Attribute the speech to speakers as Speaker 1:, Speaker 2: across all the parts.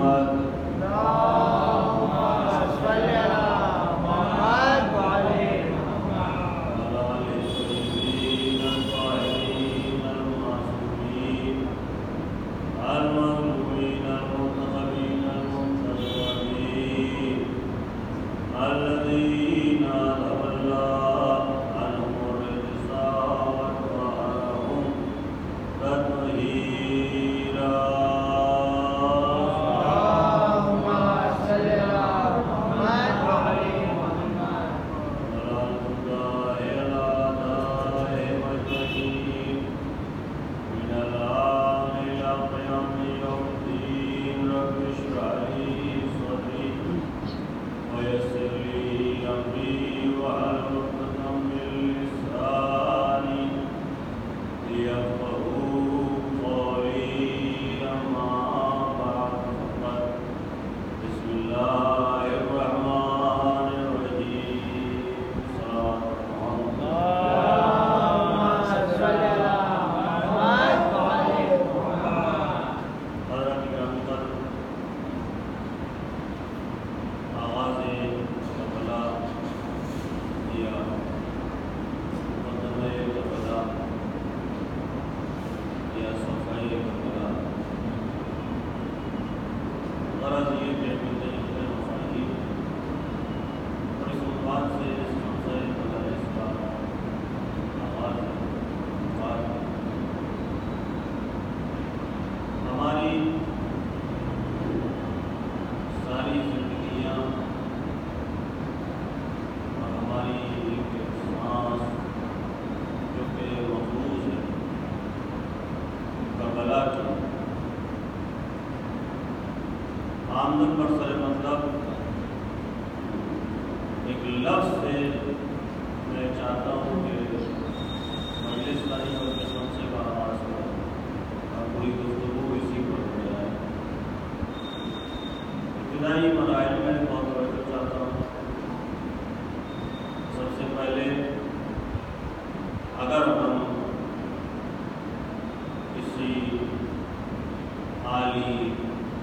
Speaker 1: آمدن پر سر مطلب ایک لفظ سے میں چاہتا ہوں کہ مجلس کا نہیں بلکہ سمجھے کا آغاز ہو اور پوری گفتگو اسی پر ہو جائے۔ ابتدائی مراحل میں بہت توجہ چاہتا ہوں۔ سب سے پہلے اگر ہم کسی عالی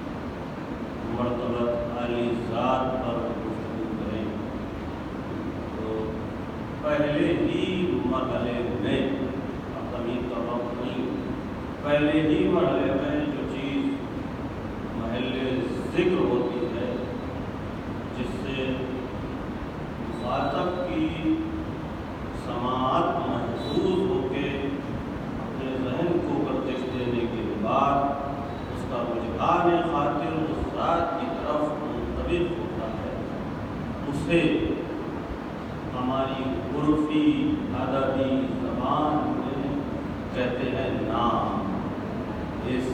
Speaker 1: مرتبت عالی ذات پر گفتگو کریں تو پہلے ہی مرحلے میں، اب تمہید کا وقت نہیں، پہلے ہی مرحلے میں جو چیز محل ذکر ہوتی ہے جس سے مخاطب کی سماعت محفوظ ہو کے اپنے ذہن کو گردش دینے کے بعد اس کا رجحان خاطر اس ذات کی طرف منتبہ ہوتا ہے، اسے ہماری عرفی ادبی زبان میں کہتے ہیں نام۔ اس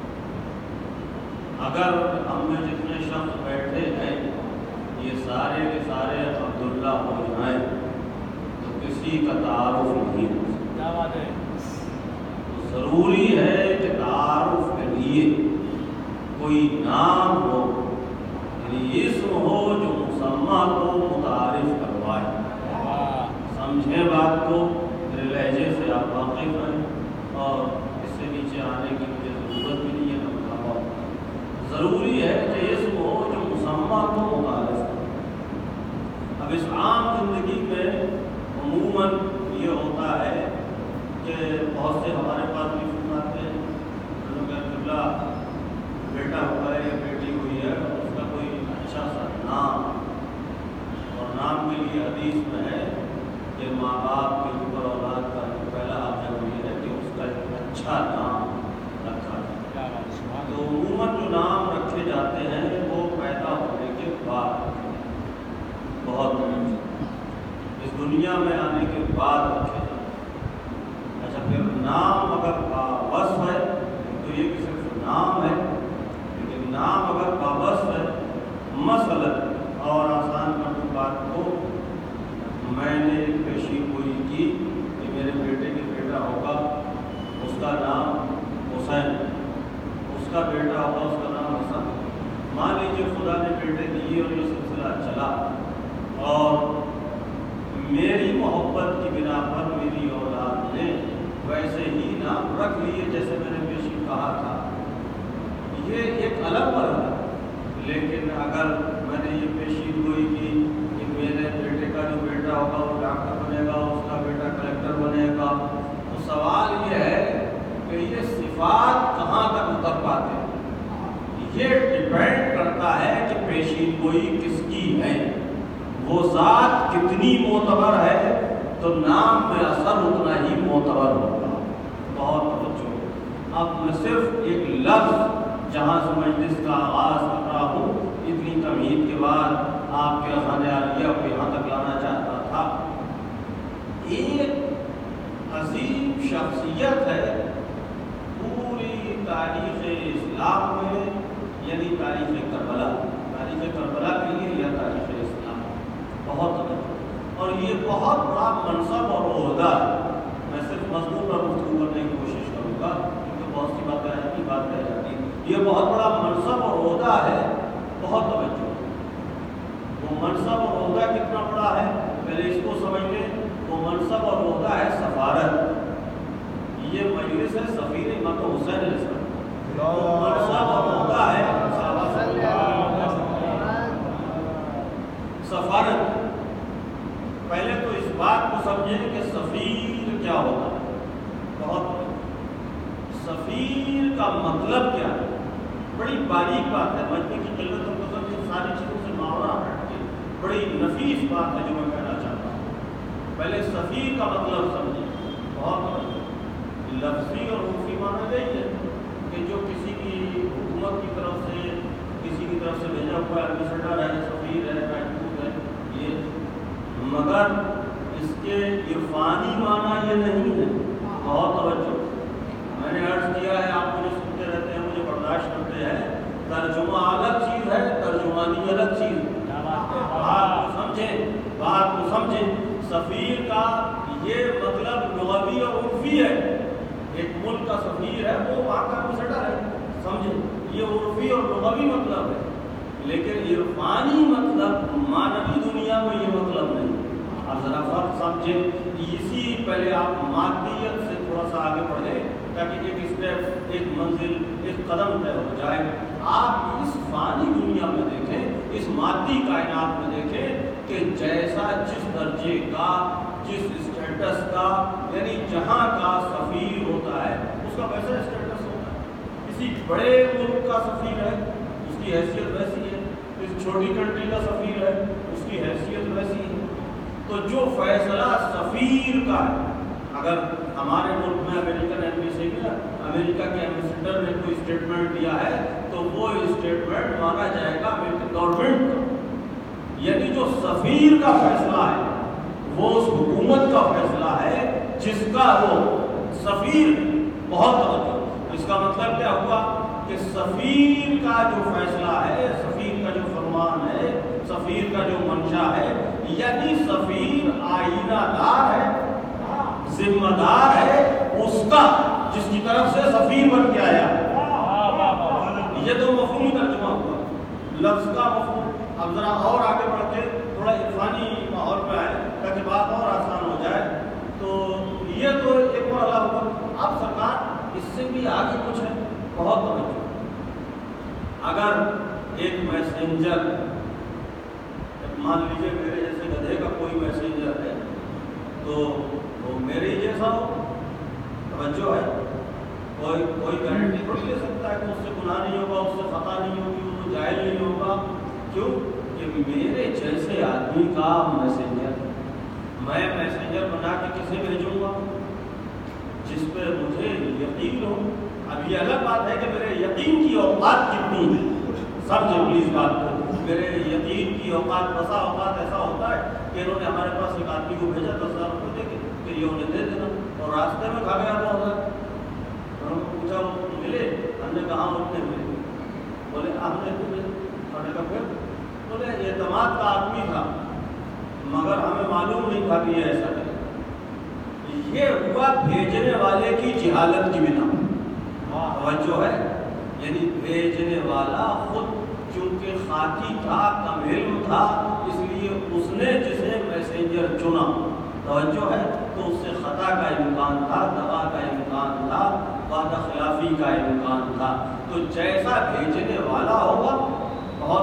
Speaker 1: اگر ہم میں جتنے شخص بیٹھے ہیں یہ سارے کے سارے عبداللہ ہو جائیں تو کسی کا تعارف نہیں ہو سکتا۔ تو ضروری ہے کہ تعارف کے لیے کوئی نام ہو، یعنی اسم ہو جو مسمہ کو متعارف کروائے۔ سمجھیں بات کو، میرے لہجے سے آپ واقف ہیں اور اس سے نیچے آنے کی مجھے ضرورت بھی نہیں ہے، میں بتاؤں۔ ضروری ہے کہ اسم ہو جو مسمہ کو متعارف کرے۔ اب اس عام زندگی میں عموماً یہ ہوتا ہے کہ بہت سے ہمارے پاس بھی فون آتے ہیں، قبلہ بیٹا ہوا ہے یا بیٹی ہوئی ہے، اس کا کوئی اچھا سا نام، اور نام کے لیے حدیث میں ہے کہ ماں باپ کے اوپر اولاد کا پہلا حق یہ ہے کہ اس کا ایک اچھا نام رکھا جائے۔ تو عموماً جو نام رکھے جاتے ہیں وہ پیدا ہونے کے بعد، بہت اس دنیا میں آنے کے بعد رکھے جاتے ہیں۔ اچھا، پھر نام اگر باوصف ہے تو یہ کہ صرف نام ہے، لیکن نام اگر باوصف ہے، مثلاً اور آسان کر دوں بات کو، میں نے پیشی گوئی کی کہ میرے بیٹے کے بیٹا ہوگا، اس کا نام حسین، اس کا بیٹا ہوگا، اس کا نام حسن۔ مان لیجیے خدا نے بیٹے دیے اور یہ سلسلہ چلا، اور میری محبت کی بنا پر میری اولاد نے ویسے ہی نام رکھ لیے جیسے میں نے پیشی کہا تھا۔ یہ ایک الگ مرحلہ ہے۔ لیکن اگر میں نے یہ پیشین گوئی کی کہ میرے بیٹے کا جو بیٹا ہوگا وہ ڈاکٹر بنے گا، اس کا بیٹا کلیکٹر بنے گا، تو سوال یہ ہے کہ یہ صفات کہاں تک اتر پاتے ہیں؟ یہ ڈیپینڈ کرتا ہے کہ پیشین گوئی کس کی ہے، وہ ذات کتنی معتبر ہے تو نام میں اثر اتنا ہی معتبر ہوگا۔ بہت توجہ۔ اب میں صرف ایک لفظ جہاں سے مجلس کا آغاز کر رہا ہوں، اتنی تمہید کے بعد آپ کے خانہ عالیہ کو یہاں تک لانا چاہتا تھا۔ ایک عظیم شخصیت ہے پوری تاریخ اسلام میں، یعنی تاریخ کربلا کے لیے یا تاریخ اسلام بہت اور یہ بہت بڑا منصب اور عہدہ ہے۔ میں صرف مضمون پر گفتگو کرنے کی کوشش کروں گا کیونکہ بہت سی باتیں ایسی بات رہ جاتی ہیں۔ یہ بہت بڑا منصب اور عہدہ ہے، بہت توجہ۔ وہ منصب اور عہدہ کتنا بڑا ہے پہلے اس کو سمجھ لیں۔ وہ منصب اور عہدہ ہے سفارت۔ یہ مجلس ہے سفیر امام حسین علیہ السلام، وہ منصب اور عہدہ ہے سفارت۔ پہلے تو اس بات کو سمجھیں کہ سفیر کیا ہوتا ہے۔ بہت سفیر کا مطلب کیا ہے، بڑی باریک بات ہے۔ مجمع کی قلت اور قسم کی ساری چیزوں سے ماورا ہٹ کے بڑی نفیس بات ہے جو میں کہنا چاہتا ہوں۔ پہلے سفیر کا مطلب سمجھیں۔ بہت لفظی اور عرفی معنی یہی ہے کہ جو کسی کی حکومت کی طرف سے کسی کی طرف سے بھیجا ہوا ایمبیسڈر ہے، سفیر ہے، راجدوت ہے، یہ، مگر اس کے عرفانی معنی یہ نہیں ہے۔ بہت توجہ۔ میں نے عرض کیا ہے، آپ مجھے سنتے رہتے ہیں، مجھے برداشت کرتے ہیں، ترجمہ الگ چیز ہے، ترجمانی الگ چیز ہے۔ بات کو سمجھیں۔ سفیر کا یہ مطلب لغوی اور عرفی ہے۔ ایک ملک کا سفیر ہے وہ وہاں کا ایمبیسڈر ہے، سمجھیں، یہ عرفی اور لغوی مطلب ہے، لیکن عرفانی مطلب معنوی دنیا میں یہ مطلب نہیں۔ اب ذرا فرق سمجھیں، اسی پہلے آپ مادیت سے تھوڑا سا آگے بڑھیں تاکہ ایک اسٹیپ، ایک منزل، ایک قدم طے ہو جائے۔ آپ اس فانی دنیا میں دیکھیں، اس مادی کائنات میں دیکھیں کہ جیسا جس درجے کا، جس اسٹیٹس کا، یعنی جہاں کا سفیر ہوتا ہے اس کا ویسا اسٹیٹس ہوتا ہے۔ کسی بڑے ملک کا سفیر ہے اس کی حیثیت ویسی ہے، اس چھوٹی کنٹری کا سفیر ہے اس کی حیثیت ویسی ہے۔ تو جو فیصلہ سفیر کا ہے، اگر ہمارے ملک میں امریکن ایمبیسی میں امریکہ کے ایمبیسڈر نے کوئی اسٹیٹمنٹ دیا ہے تو وہ اسٹیٹمنٹ مانا جائے گا امریکن گورنمنٹ کا، یعنی جو سفیر کا فیصلہ ہے وہ اس حکومت کا فیصلہ ہے جس کا وہ سفیر۔ بہت توجہ۔ اس کا مطلب کیا ہوا کہ سفیر کا جو فیصلہ ہے، سفیر کا جو فرمان ہے، سفیر کا جو منشا ہے، یعنی سفیر آئینہ دار ہے، ذمہ دار ہے اس کا جس کی طرف سے سفیر بن کے آیا۔ یہ تو مفہومی ترجمہ ہوا لفظ کا مفہوم۔ اب ذرا اور آگے بڑھ کے تھوڑا عرفانی ماحول میں آئے تاکہ بات اور آسان ہو جائے۔ تو یہ تو ایک مرحلہ ہوا۔ اب سرکار اس سے بھی آگے کچھ ہے، بہت توجہ۔ اگر ایک میسنجر، مان لیجیے میرے جیسے گدھے کا کوئی میسنجر ہے تو وہ میرے ہی جیسا ہو، توجہ ہے، کوئی گارنٹی تھوڑی لے سکتا ہے کہ اس سے گناہ نہیں ہوگا، اس سے خطا نہیں ہوگی، وہ جاہل نہیں ہوگا۔ کیوں کہ میرے جیسے آدمی کا میسنجر، میں میسنجر بنا کے کسے بھیجوں گا؟ جس پہ مجھے یقین ہو۔ اب یہ الگ بات ہے کہ میرے یقین کی اوقات کتنی ہے، سمجھیں پلیز بات کو۔ میرے یقین کی اوقات، بسا اوقات ایسا ہوتا ہے کہ انہوں نے ہمارے پاس ایک آدمی کو بھیجا 10,000 روپے دے کے کہ یہ انہیں دے دینا، اور راستے میں کھا گیا 2,000۔ ہم کو پوچھا وہ ملے، ہم نے کہا اتنے ملے، بولے ہم نے ہم نے کہا پھر، بولے اعتماد کا آدمی تھا مگر ہمیں معلوم نہیں تھا کہ یہ ایسا ہے۔ یہ ہوا بھیجنے والے کی جہالت کی بنا، توجہ ہے، یعنی بھیجنے والا خود چونکہ خاطی تھا، کم علم تھا، اس لیے اس نے جسے میسنجر چنا، توجہ ہے، تو اس سے خطا کا امکان تھا، دغا کا امکان تھا، وعدہ خلافی کا امکان تھا۔ تو جیسا بھیجنے والا ہوگا، بہت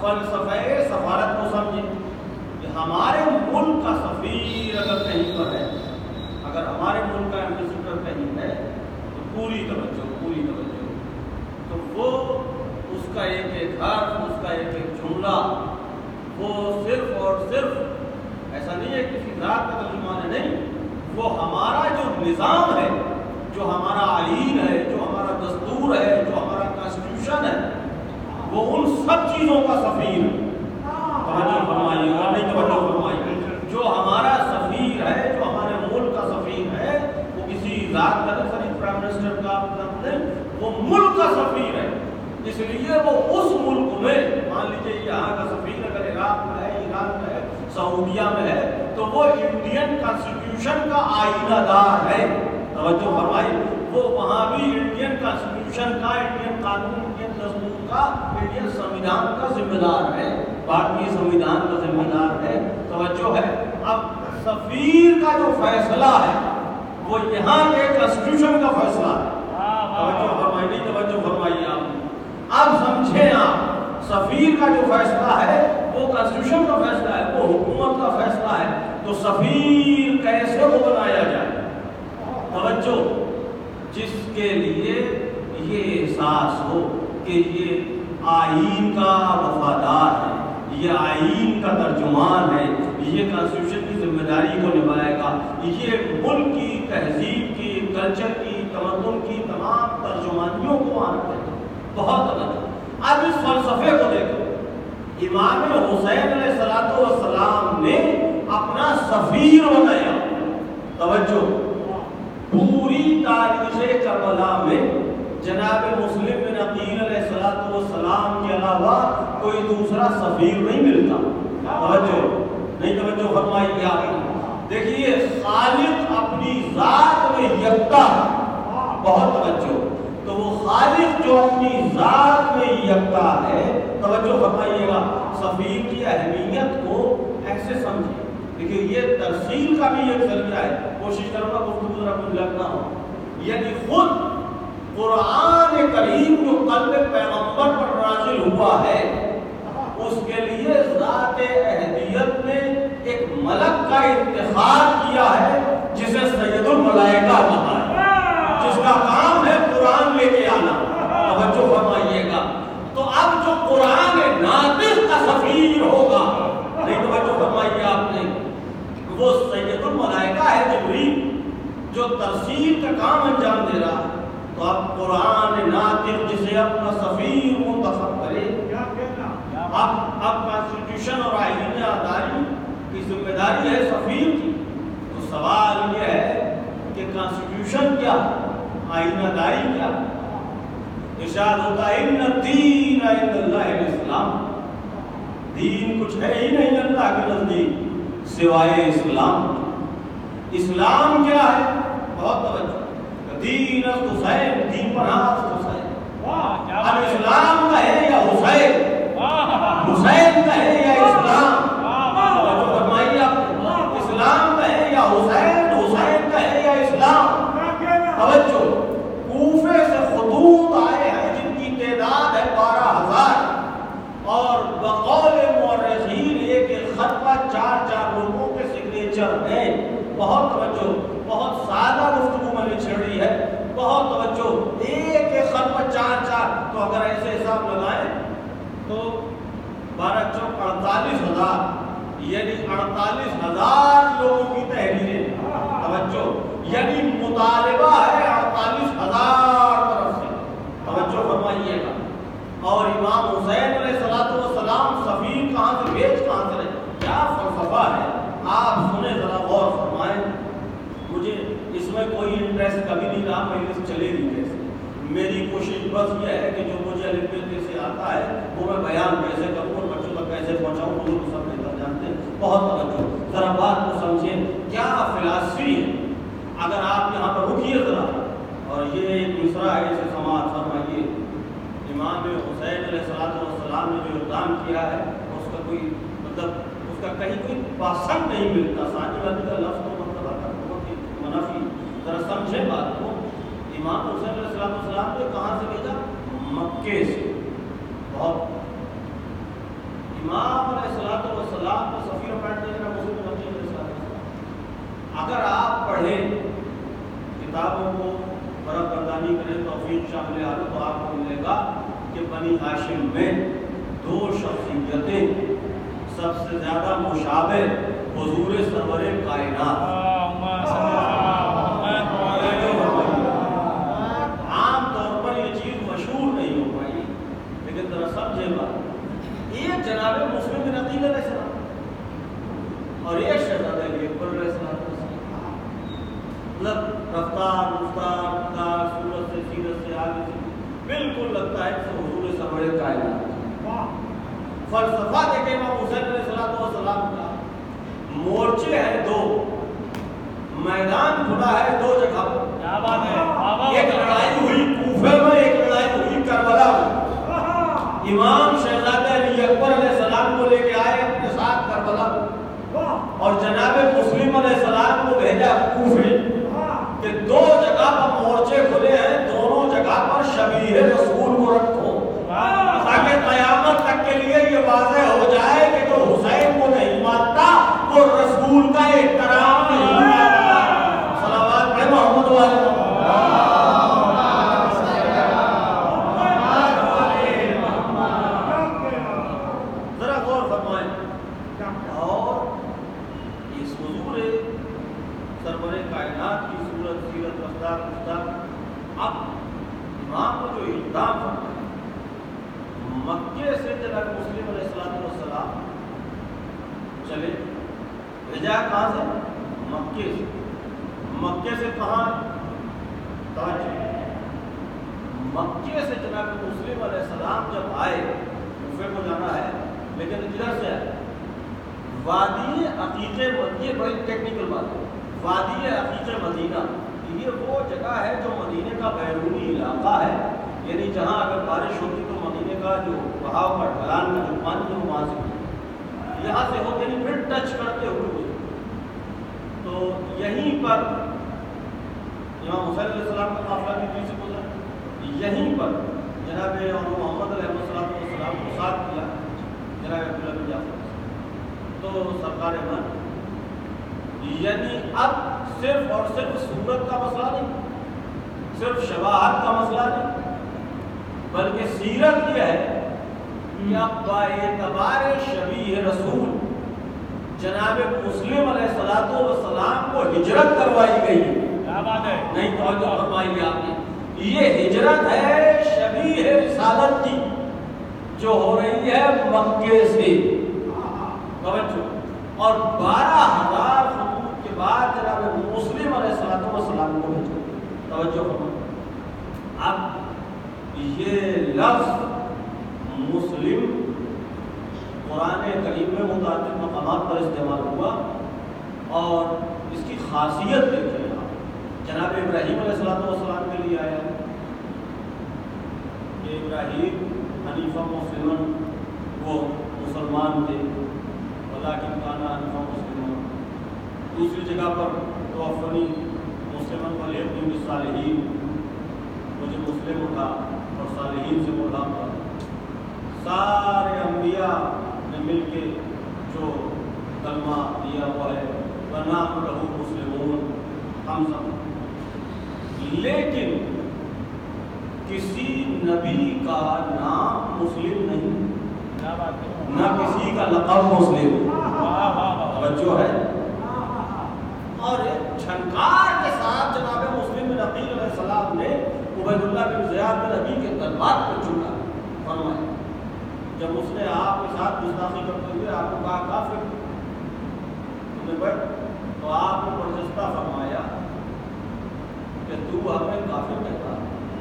Speaker 1: فلسفہ سفارت کو سمجھیں کہ ہمارے ملک کا سفیر اگر کہیں پر ہے، اگر ہمارے ملک کا ایمبیسڈر کہیں ہے تو پوری توجہ تو وہ اس کا ایک ایک حرف، اس کا ایک ایک جملہ، وہ صرف اور صرف ایسا نہیں ہے کسی ذات کا ترجمان ہے، نہیں، وہ ہمارا جو نظام ہے، جو ہمارا آئین ہے، جو ہمارا دستور ہے، جو ہمارا کانسٹیٹیوشن ہے، وہ ان سب چیزوں کا سفیر ہے۔ توجہ فرمائیے گا، نہیں توجہ فرمائیے، جو ہمارا سفیر ہے، جو ہمارے ملک کا سفیر ہے، وہ کسی ذات کا نہیں، پرائم منسٹر کا نہیں، وہ ملک کا سفیر ہے۔ اس لیے وہ اس ملک میں، مان لیجیے یہاں کا سفیر اگر عراق میں ہے، ایران میں ہے، سعودیہ میں ہے، تو وہ انڈین کانسٹیٹیوشن کا آئینہ دار ہے۔ توجہ فرمائیے، وہ وہاں بھی انڈین کانسٹیٹیوشن کا، انڈین قانون، انڈین دستور کا، انڈین سمویدھان کا ذمہ دار ہے، بھارتی سمویدھان کا ذمہ دار ہے۔ توجہ ہے، اب سفیر کا جو فیصلہ ہے وہ یہاں کے کانسٹیٹیوشن کا فیصلہ ہے۔ توجہ فرمائیے، نہیں توجہ فرمائیے آپ، اب سمجھیں آپ، سفیر کا جو فیصلہ ہے وہ کانسٹیٹیوشن کا فیصلہ ہے، وہ حکومت کا فیصلہ ہے، تو سفیر کیسے وہ بنایا جائے؟ توجہ، جس کے لیے یہ احساس ہو کہ یہ آئین کا وفادار ہے، یہ آئین کا ترجمان ہے، یہ کانسٹیٹیوشن کی ذمہ داری کو نبھائے گا، یہ ملک کی تہذیب کی، کلچر کی، تمدن کی تمام ترجمانیوں کو مانتے ہیں۔ بہت غلط۔ اب اس فلسفے کو دیکھو، امام حسین علیہ السلام نے اپنا سفیر بنایا۔ توجہ، پوری تاریخ کربلا میں جناب مسلم بن عقیل علیہ السلام کے علاوہ کوئی دوسرا سفیر نہیں ملتا۔ توجہ، نہیں توجہ فرمائیے آپ، دیکھیے خالق اپنی ذات میں یکتا ہے، بہت توجہ، تو وہ خالق جو اپنی ذات میں یکتا ہے، توجہ فرمائیے گا، سفیر کی اہمیت کو ایسے سمجھیں۔ دیکھیے یہ ترسیل کا بھی ایک ذریعہ ہے، کوشش کروں گا گفتگو ذرا کچھ لگنا ہو، یعنی خود قرآن کریم جو قلب پیغمبر پر نازل ہوا ہے، اس کے لیے ذات اہدیت نے ایک ملک کا انتخاب کیا ہے جسے سید الملائکہ کہا ہے، جس کا کام ہے قرآن لے کے آنا۔ توجہ فرمائیے گا، تو اب جو قرآن ناطق کا سفیر ہوگا، نہیں توجہ فرمائیے آپ نے، وہ سید الملائکہ ہے جبریل، جو ترسیل کا کام انجام دے رہا ہے۔ تو اب قرآن ناطق جسے اپنا سفیر منتخب کرے، اب کانسٹیٹیوشن اور آئین داری کی ذمہ داری ہے سفیر کی، تو سوال یہ ہے کہ کانسٹیٹیوشن کیا، آئین داری کیا؟ ارشاد ہوتا ہے ان الدین عند اللہ الاسلام، دین کچھ ہے ہی نہیں اللہ کے نزدیک سوائے اسلام۔ اسلام کیا ہے؟ بہت توجہ، دین حسین، دین پناہ حسین، اب اسلام کا ہے یا حسین، حسین کا ہے یا اسلام؟ توجہ فرمائیے آپ، اسلام کا ہے یا حسین، حسین کا ہے یا اسلام؟ توجہ، کوفے سے خطوط آئے ہیں جن کی تعداد ہے 12,000، اور بقول مورخین ایک ایک خط پر 4 لوگوں کے سگنیچر ہیں۔ بہت توجہ، بہت سادہ گفتگو میں نے چھیڑی ہے، بہت توجہ، ایک ایک خط پر 4، تو اگر ایسے حساب لگائیں تو 12 چوک 48,000، یعنی 48,000 لوگوں کی تحریریں۔ توجہ، یعنی مطالبہ ہے 48,000 طرف سے۔ توجہ فرمائیے گا، اور امام حسین علیہ السلام سفیر کہاں سے بھیج کہاں سے رہے؟ کیا فلسفہ ہے، آپ سنیں ذرا غور فرمائیں۔ مجھے اس میں کوئی انٹرسٹ کبھی نہیں رہا، مجلس چلے گی کیسے، میری کوشش بس یہ ہے کہ جو مجھے الفبے سے آتا ہے وہ میں بیان کیسے کروں اور بچوں تک کیسے پہنچاؤں، حضور کو سب بہتر جانتے ہیں۔ بہت توجہ، ذرا بات کو سمجھیں، کیا فلسفی ہے۔ اگر آپ یہاں پر رکیے ذرا، اور یہ ایک مصرع ہے، اسے سماعت فرمائیے۔ امام حسین علیہ السلام نے جو اقدام کیا ہے اس کا کوئی مطلب، اس کا کہیں کوئی پسند نہیں ملتا، ثانی والی کا لفظ تو مطلب آتا ہے منافی۔ ذرا سمجھیں بات کو، امام حسین علیہ السلام نے کہاں سے بھیجا؟ مکے سے۔ بہت امام علیہ السلام کا سفیر اپائنٹ دینا مسلم نبی علیہ السلام. اگر آپ پڑھیں کتابوں کو برف بردانی کریں توفیق شامل حال تو آپ کو ملے گا کہ بنی ہاشم میں دو شخصیتیں سب سے زیادہ مشابہ حضور سرور کائنات. عام طور پر یہ چیز مشہور نہیں ہو پائی لیکن ذرا سمجھے بات، ایک جناب مسلم بن عقیل علیہ السلام اور ایک شہزادہ اکبر علیہ السلام، مطلب رفتار رفتار صورت سے سیرت سے آگے سے بالکل لگتا ہے کہ حضور سرور کائنات. فلسفہ دیکھیں امام حسین علیہ السلام کا مورچے ہیں دو، میدان کھلا ہے دو جگہ پر. کیا بات ہے، ایک لڑائی ہوئی کوفہ میں، ایک لڑائی ہوئی کربلا میں. امام شہزادہ علی اکبر علیہ السلام کو لے کے آئے اپنے ساتھ کربلا میں اور جناب مسلم علیہ السلام کو بھیجا کوفے کہ دو جگہ پر مورچے کھلے ہیں، دونوں جگہ پر شبیہ رسول کو رکھو تاکہ قیامت تک کے لیے یہ واضح ہو جائے کہ جو حسین کو نہیں مانتا وہ رسول کا احترام نہیں کرتا. صلوات پڑھیں محمد والے. ذرا غور فرمائیں. اور اس حضور سرور کائنات کی صورت سیرت رفتار رفتار اب امام کو جو اقدام فرمایا مکے سے جناب مسلم علیہ السلام چلے، بھیجا کہاں سے؟ مکے سے. مکے سے کہاں؟ تاج. مکے سے جناب مسلم علیہ السلام جب آئے، کوفے کو جانا ہے لیکن ادھر سے آئے وادی عقیق، یہ بڑی ٹیکنیکل بات ہے. وادی عقیق مدینہ یہ وہ جگہ ہے جو مدینے کا بیرونی علاقہ ہے، یعنی جہاں اگر بارش ہوتی تو مدینے کا جو بہاؤ کا ڈھلان کا جو پانی ہے وہاں سے یہاں سے ہوتے نہیں پھر ٹچ کرتے ہوئے. تو یہیں پر امام حسین علیہ السلام کا قافلہ بھی دل سے گزرا. یہیں پر جناب محمد علیہ السلام کو ساتھ کیا جناب عبداللہ بن جعفر. تو سرکار من یعنی اب صرف اور صرف صورت کا مسئلہ نہیں، صرف شباہت کا مسئلہ نہیں، بلکہ سیرت یہ ہے کہ اب باعتبار شبیہ رسول جناب مسلم علیہ السلام کو ہجرت کروائی گئی ہے. کیا بات ہے، نہیں توجہ فرمائی آپ نے. یہ ہجرت ہے شبیہ رسالت کی جو ہو رہی ہے مکے سے. توجہ. اور 12,000 خطوط کے بعد جناب مسلم علیہ السلام کو بھیجا. توجہ فرمائی. اب یہ لفظ مسلم قرآن کریم میں متعدد مقامات پر استعمال ہوا اور اس کی خاصیت دیکھیں آپ. جناب ابراہیم علیہ السلام کے لیے آیا کہ ابراہیم حنیفہ مسلمن، وہ مسلمان تھے، ولیکن کانا حنیفہ مسلمن. دوسری جگہ پر توفنی مسلمن ولیکن بالصالحین، مجھے مسلم اٹھا اور صالحین سے ملحق تھا. سارے انبیاء نے مل کے جو کلمہ دیا ہوا ہے وَنَحْنُ لَهُ مُسْلِمُونَ، ہم سب. لیکن کسی نبی کا نام مسلم نہیں، نہ کسی کا لقب مسلم. توجہ ہے. اور جھنکار کے ساتھ جناب مسلم بن عقیل علیہ السلام نے عبید اللہ بن زیاد بن ابی کے دربار کو چنا فرمایا. جب اس نے آپ کے ساتھ گستاخی کرتے ہوئے آپ کو کہا کافر، تو آپ نے برجستہ فرمایا کہ تو ہمیں کافر کہتا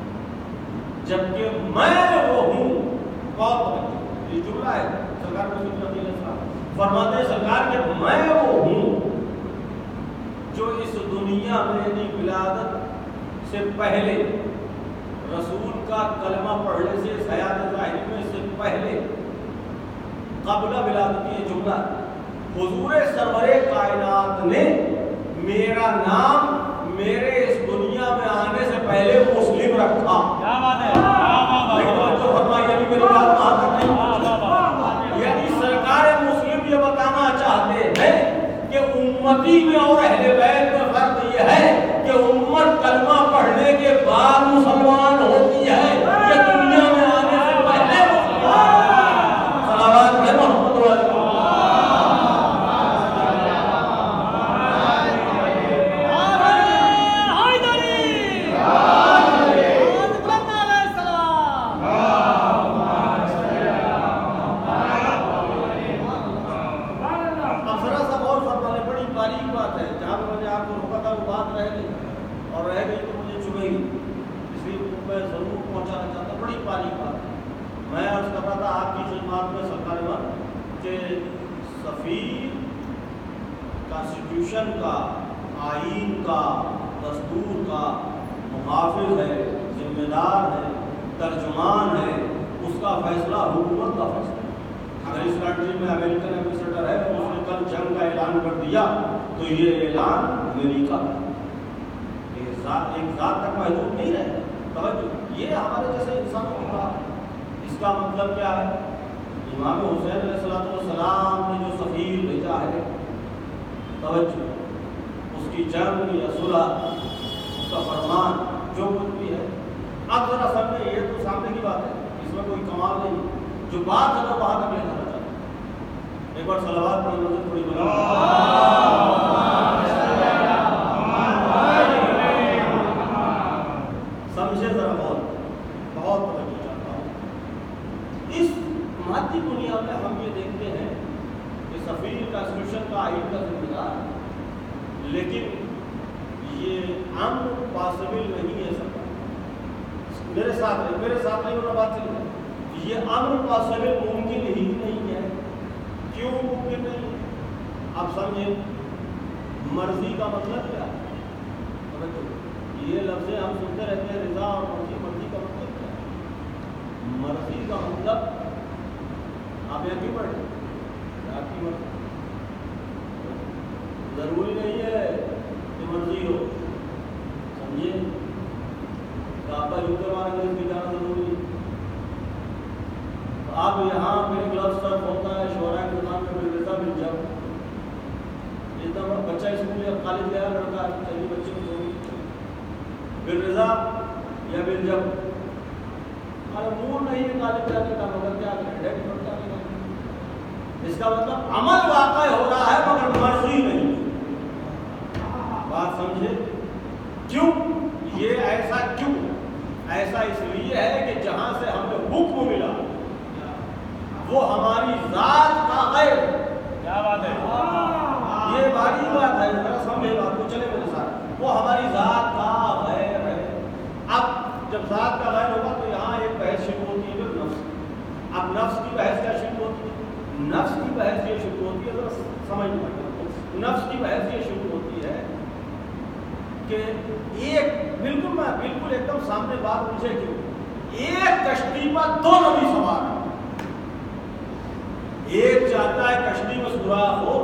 Speaker 1: جبکہ میں وہ ہوں. یہ جملہ ہے سرکار مسلم بن عقیل علیہ السلام فرماتے ہیں سرکار کہ میں وہ ہوں جو اس دنیا میں یعنی ولادت سے پہلے رسول کا کلمہ پڑھنے سے اس حیات ظاہری میں سے پہلے قبل ولادت یہ جملہ حضور سرور کائنات نے میرا نام میرے اس دنیا میں آنے سے پہلے مسلم رکھا. یعنی امتی میں اور اہل بیت میں فرق یہ ہے کہ امت کلمہ پڑھنے کے بعد مسلمان ہوتی ہے، یہ دنیا میں آنے سے پہلے صلوات ہے محمد علیہ کانسٹیٹیوشن کا، آئین کا، دستور کا محافظ ہے، ذمہ دار ہے، ترجمان ہے، اس کا فیصلہ حکومت کا فیصلہ ہے۔ اگر اس کنٹری میں امریکن ایمبیسڈر ہے اور اس نے کل جنگ کا اعلان کر دیا تو یہ اعلان امریکہ کا ایک ذات تک محدود نہیں ہے۔ توجہ، یہ ہمارے جیسے انسانوں کی بات ہے۔ اس کا مطلب کیا ہے؟ امام حسین علیہ السلام نے جو سفیر بھیجا ہے، توجہ، اس کی جنگ یا صلح، اس کا فرمان جو کچھ بھی ہے، اب ذرا سمجھے، یہ تو سامنے کی بات ہے، اس میں کوئی کمال نہیں، جو بات ہے وہ وہاں تک لے جانا چاہتا ہے۔ ایک بار صلوات پڑھ لو، تھوڑی سمجھے ذرا، بہت توجہ چاہتا ہوں۔ اس مادی دنیا میں ہم یہ دیکھتے ہیں کہ سفیر کانسٹیٹیوشن کا، آئین کا ذمہ دار ہے، لیکن یہ امن پاسبل نہیں ہے سب۔ میرے ساتھ نہیں ہونا بات چل رہی ہے، یہ امن پاسبل ممکن ہی نہیں ہے۔ کیوں ممکن نہیں ہے؟ آپ سمجھیں، مرضی کا مطلب کیا ہے؟ یہ لفظ ہم سنتے رہتے ہیں، رضا اور مرضی کا مطلب کیا ہے؟ مرضی کا مطلب آپ یہاں کیوں پڑھ رہے ہیں؟ آپ کی مرضی، ضروری نہیں ہے کہ مرضی ہو، سمجھے؟ آپ کا یوکر والے بھی جانا ضروری ہے۔ آپ یہاں میرے کلب سرف ہوتا ہے شعراء انتظام میں بالرضا بالجب، اتنا بڑا بچہ اسکول یا کالج گیا لڑکا ہے، چلیے بچے کو ضروری بالرضا یا بالجب، ہمارا مور نہیں ہے کالج جانے کا، مگر کیا کریں، اس کا مطلب عمل واقع ہو رہا ہے مگر مرضی نہیں۔ بات سمجھے؟ کیوں یہ ایسا؟ کیوں ایسا؟ اس لیے ہے کہ جہاں سے ہمیں حکم ملا وہ ہماری ذات کا غیر۔ کیا بات ہے؟ یہ باری بات ہے، ذرا سمجھے بات کو، چلے میرے ساتھ۔ وہ ہماری ذات کا غیر ہے۔ اب جب ذات کا غیر ہوگا تو یہاں ایک بحث شروع ہوتی ہے نفس۔ اب نفس کی بحث کیا شروع ہوتی ہے؟ نفس کی بحث یہ شروع ہوتی ہے، ذرا سمجھ لیں، نفس کی بحث یہ شروع ہوتی ہے کہ بالکل ایک دم سامنے بات مجھے کیوں، ایک کشتی پر دو نبی سوار ہیں، ایک چاہتا ہے کشتی میں سوراخ ہو،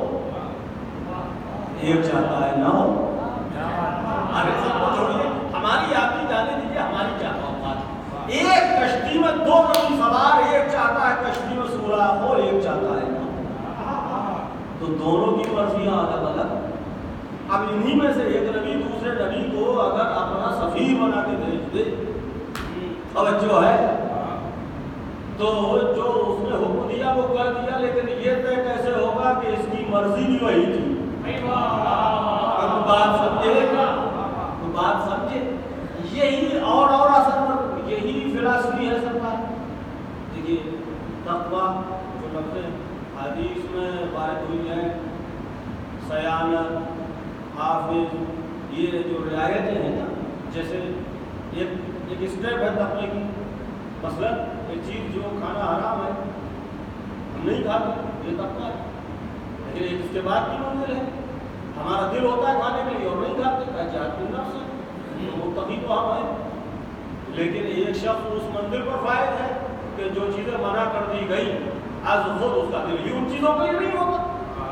Speaker 1: ایک چاہتا ہے نہ ہو۔ آگے سب کو چھوڑیے، ہماری آپ کی جانے دیجیے، ہماری کیا بات؟ ایک کشتی میں دو نبی سوار، ایک چاہتا ہے کشتی میں سوراخ ہو، ایک چاہتا ہے نہ ہو، تو دونوں کی مرضیاں الگ الگ۔ اب انہی میں سے ایک نبی دوسرے نبی کو اگر اپنا سفیر بنا کے بھیج دے، توجہ ہے، تو جو اس نے حکم دیا وہ کر دیا، لیکن یہ طے کیسے ہوگا کہ اس کی مرضی بھی وہی تھی؟ بات سمجھے، یہی اور اثر پر یہی فلسفی ہے سرکار۔ دیکھیے تقویٰ جو لفظ حدیث میں وارد ہوئی ہے، سیانت، حافظ، یہ جو رعایتیں ہیں نا، جیسے ایک اسٹیپ ہے تقوی کی، مثلا ایک چیز جو کھانا حرام ہے ہم نہیں کھاتے، یہ تقویٰ ہے، لیکن ایک اس کے بعد کی منزل ہے، ہمارا دل ہوتا ہے کھانے کے لیے اور نہیں کھاتے، جہاد بالنفس ہے، متقی تو ہم ہیں، لیکن ایک شخص اس منزل پر فائد ہے کہ جو چیزیں منع کر دی گئی از خود اس کا دل ہی ان چیزوں کے لیے نہیں ہوتا۔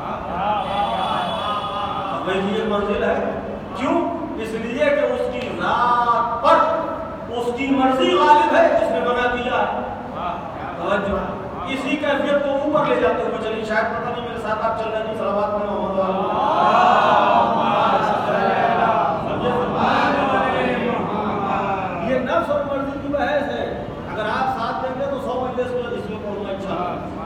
Speaker 1: یہ منزل ہے، کیوں؟ اس لیے کہ اس کی ذات پر اس کی مرضی غالب ہے جس نے منع کیا ہے۔ توجہ، اسی کیفیت کو اوپر لے جاتے ہوئے چلیے، شاید پتہ نہیں میرے ساتھ آپ چل رہے ہیں، صلوات میں محمد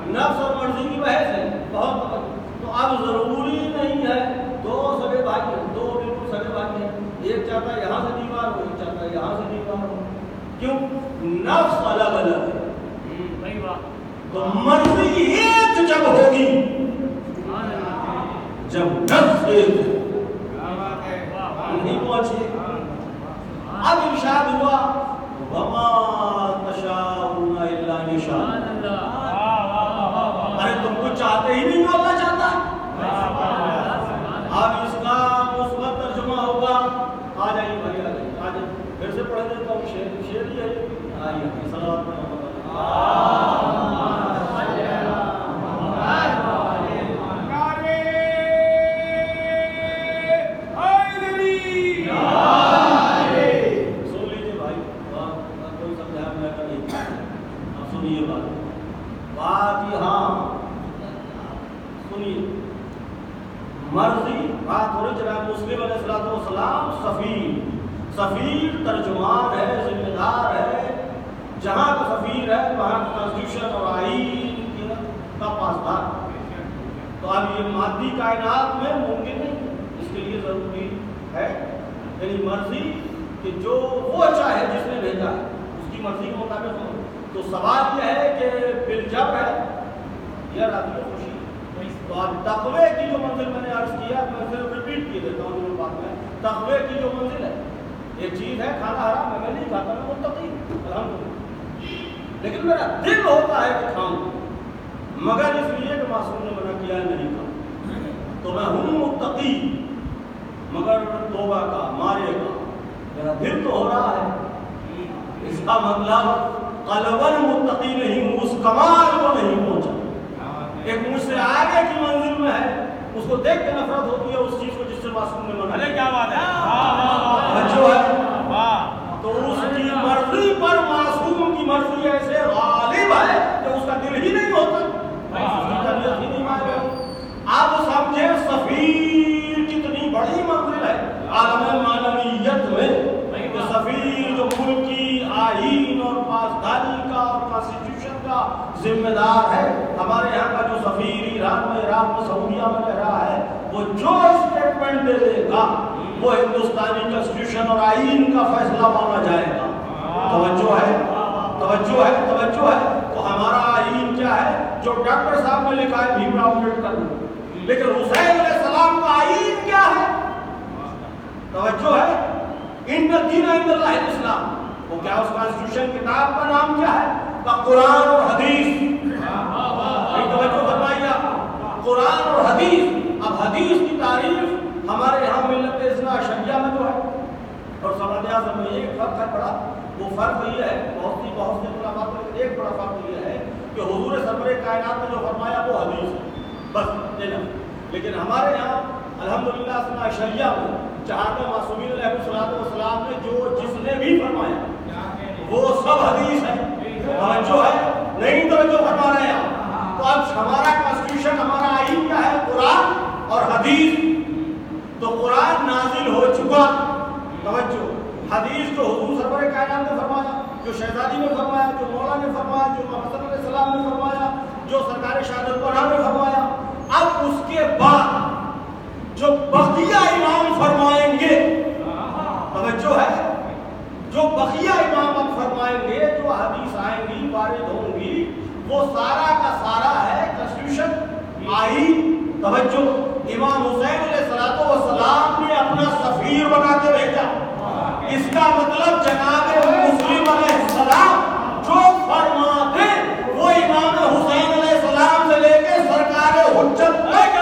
Speaker 1: نفس اور مرضی کی بحث ہے بہت. تو اب ضروری نہیں ہے دو سگے بھائی ہیں, دو بالکل سگے بھائی ہیں, ایک چاہتا ہے یہاں سے دیوار ہو, ایک چاہتا ہے یہاں سے دیوار ہو. کیوں؟ نفس الگ الگ ہے. تو مرضی ایک جب ہوگی, جب نفس ایک نہیں پہنچے. اب ارشاد ہوا وما تشاءون الا ان شاء اللہ. ارے تم کچھ چاہتے ہی نہیں جو اللہ چاہتا ہے. اب اس کا مثبت ترجمہ ہوگا. آ جائیے بھائی, آ جائیے, آ جائیے, پھر سے پڑھ دیتا ہوں. شعر ہی ہے. آئیے صلوات میں مرضی بات ہو رہی. جناب مسلم علیہ الصلوۃ والسلام سفیر ترجمان ہے, ذمہ دار ہے. جہاں کا سفیر ہے وہاں کا کانسٹیٹیوشن اور آئین کا پاسدار. تو اب یہ مادی کائنات میں ممکن نہیں, اس کے لیے ضروری ہے یعنی مرضی کہ جو وہ چاہے جس نے بھیجا ہے اس کی مرضی کے مطابق ہو. تو سوال یہ ہے کہ بالجب ہے یا راضی خوشی. تو اب تقوی کی جو منزل میں نے عرض کیا, میں صرف ریپیٹ کیے دیتا ہوں جو بات میں. تقوی کی جو منزل ہے, ایک چیز ہے کھانا حرام ہے, میں نہیں کھاتا, میں متقی الحمدللہ, لیکن میرا دل ہوتا ہے کہ کھاؤں, مگر اس لیے کہ معصوم نے منع کیا نہیں کھاؤں. تو میں ہوں متقی مگر توبہ کا مارے کا میرا دل تو ہو رہا ہے. اس کا مطلب قلباً متقی نہیں ہوں, اس کمال کو نہیں پہنچا. ایک مجھ سے آگے کی منزل میں ہے, اس کو دیکھ کے نفرت ہوتی ہے اس چیز کو جس سے معصوم نے منع کیا. کیا بات ہے جو ہے. تو اس کی مرضی پر معصوم کی مرضی ایسے غالب ہے کہ اس کا دل ہی نہیں ہوتا, اس کی طبیعت ہی نہیں مانگے. اب سمجھے سفیر کتنی بڑی منزل ہے عالم معنویت میں, کہ سفیر جو ملک کی آئین اور پاسداری کا اور کانسٹیٹیوشن کا ذمہ دار ہے. ہمارے یہاں کا جو سفیر ایران میں, عراق میں, سعودیہ میں رہ رہا ہے, وہ جو اسٹیٹمنٹ دے دے گا وہ ہندوستانی کانسٹیٹیوشن اور آئین کا فیصلہ مانا جائے گا. توجہ ہے, توجہ ہے, توجہ ہے. تو ہمارا آئین کیا ہے؟ جو ڈاکٹر صاحب نے لکھا ہے بھیم راؤ امبیڈکر نے. لیکن حسین علیہ السلام کا آئین کیا ہے؟ توجہ ہے. ان الدین عند اللہ الاسلام. وہ کیا اس کانسٹیٹیوشن کتاب کا نام کیا ہے؟ قرآن اور حدیث. توجہ فرمائیے, قرآن اور حدیث. اب حدیث کی تعریف ہمارے یہاں ملت اثنا عشریہ میں جو ہے اور سماج اعظم میں ایک فرق ہے بڑا. وہ فرق یہ ہے, بہت سی خلافات میں ایک بڑا فرق یہ ہے کہ حضور سرور کائنات نے جو فرمایا وہ حدیث ہے بس دینا. لیکن ہمارے یہاں الحمدللہ اثنا عشریہ میں جہاں پہ معصومین علیہ الصلوۃ والسلام نے جو جس نے بھی فرمایا وہ سب حدیث ہے. توجہ ہے, نہیں توجہ فرما رہے ہیں. تو اب ہمارا کانسٹیٹیوشن, ہمارا آئین کیا ہے؟ قرآن اور حدیث. تو قرآن نازل ہو چکا, توجہ. حدیث جو حضور سرور کائنات نے فرمایا, جو شہزادی نے فرمایا, جو مولا نے فرمایا, جو محمد علیہ السلام نے فرمایا, جو سرکار شہادت قرآن نے فرمایا. اب اس کے بعد جو بقیہ امام فرمائیں گے, توجہ ہے, جو بقیہ امام اب فرمائیں گے, جو حدیث آئیں گی, وارد ہوں گی, وہ سارا کا سارا ہے کانسٹیٹیوشن, آئین. توجہ. امام حسین علیہ الصلوۃ والسلام نے اپنا سفیر بنا کے بھیجا. اس کا مطلب جناب مسلم علیہ السلام جو فرماتے وہ امام حسین علیہ السلام سے لے کے سرکار حجت تک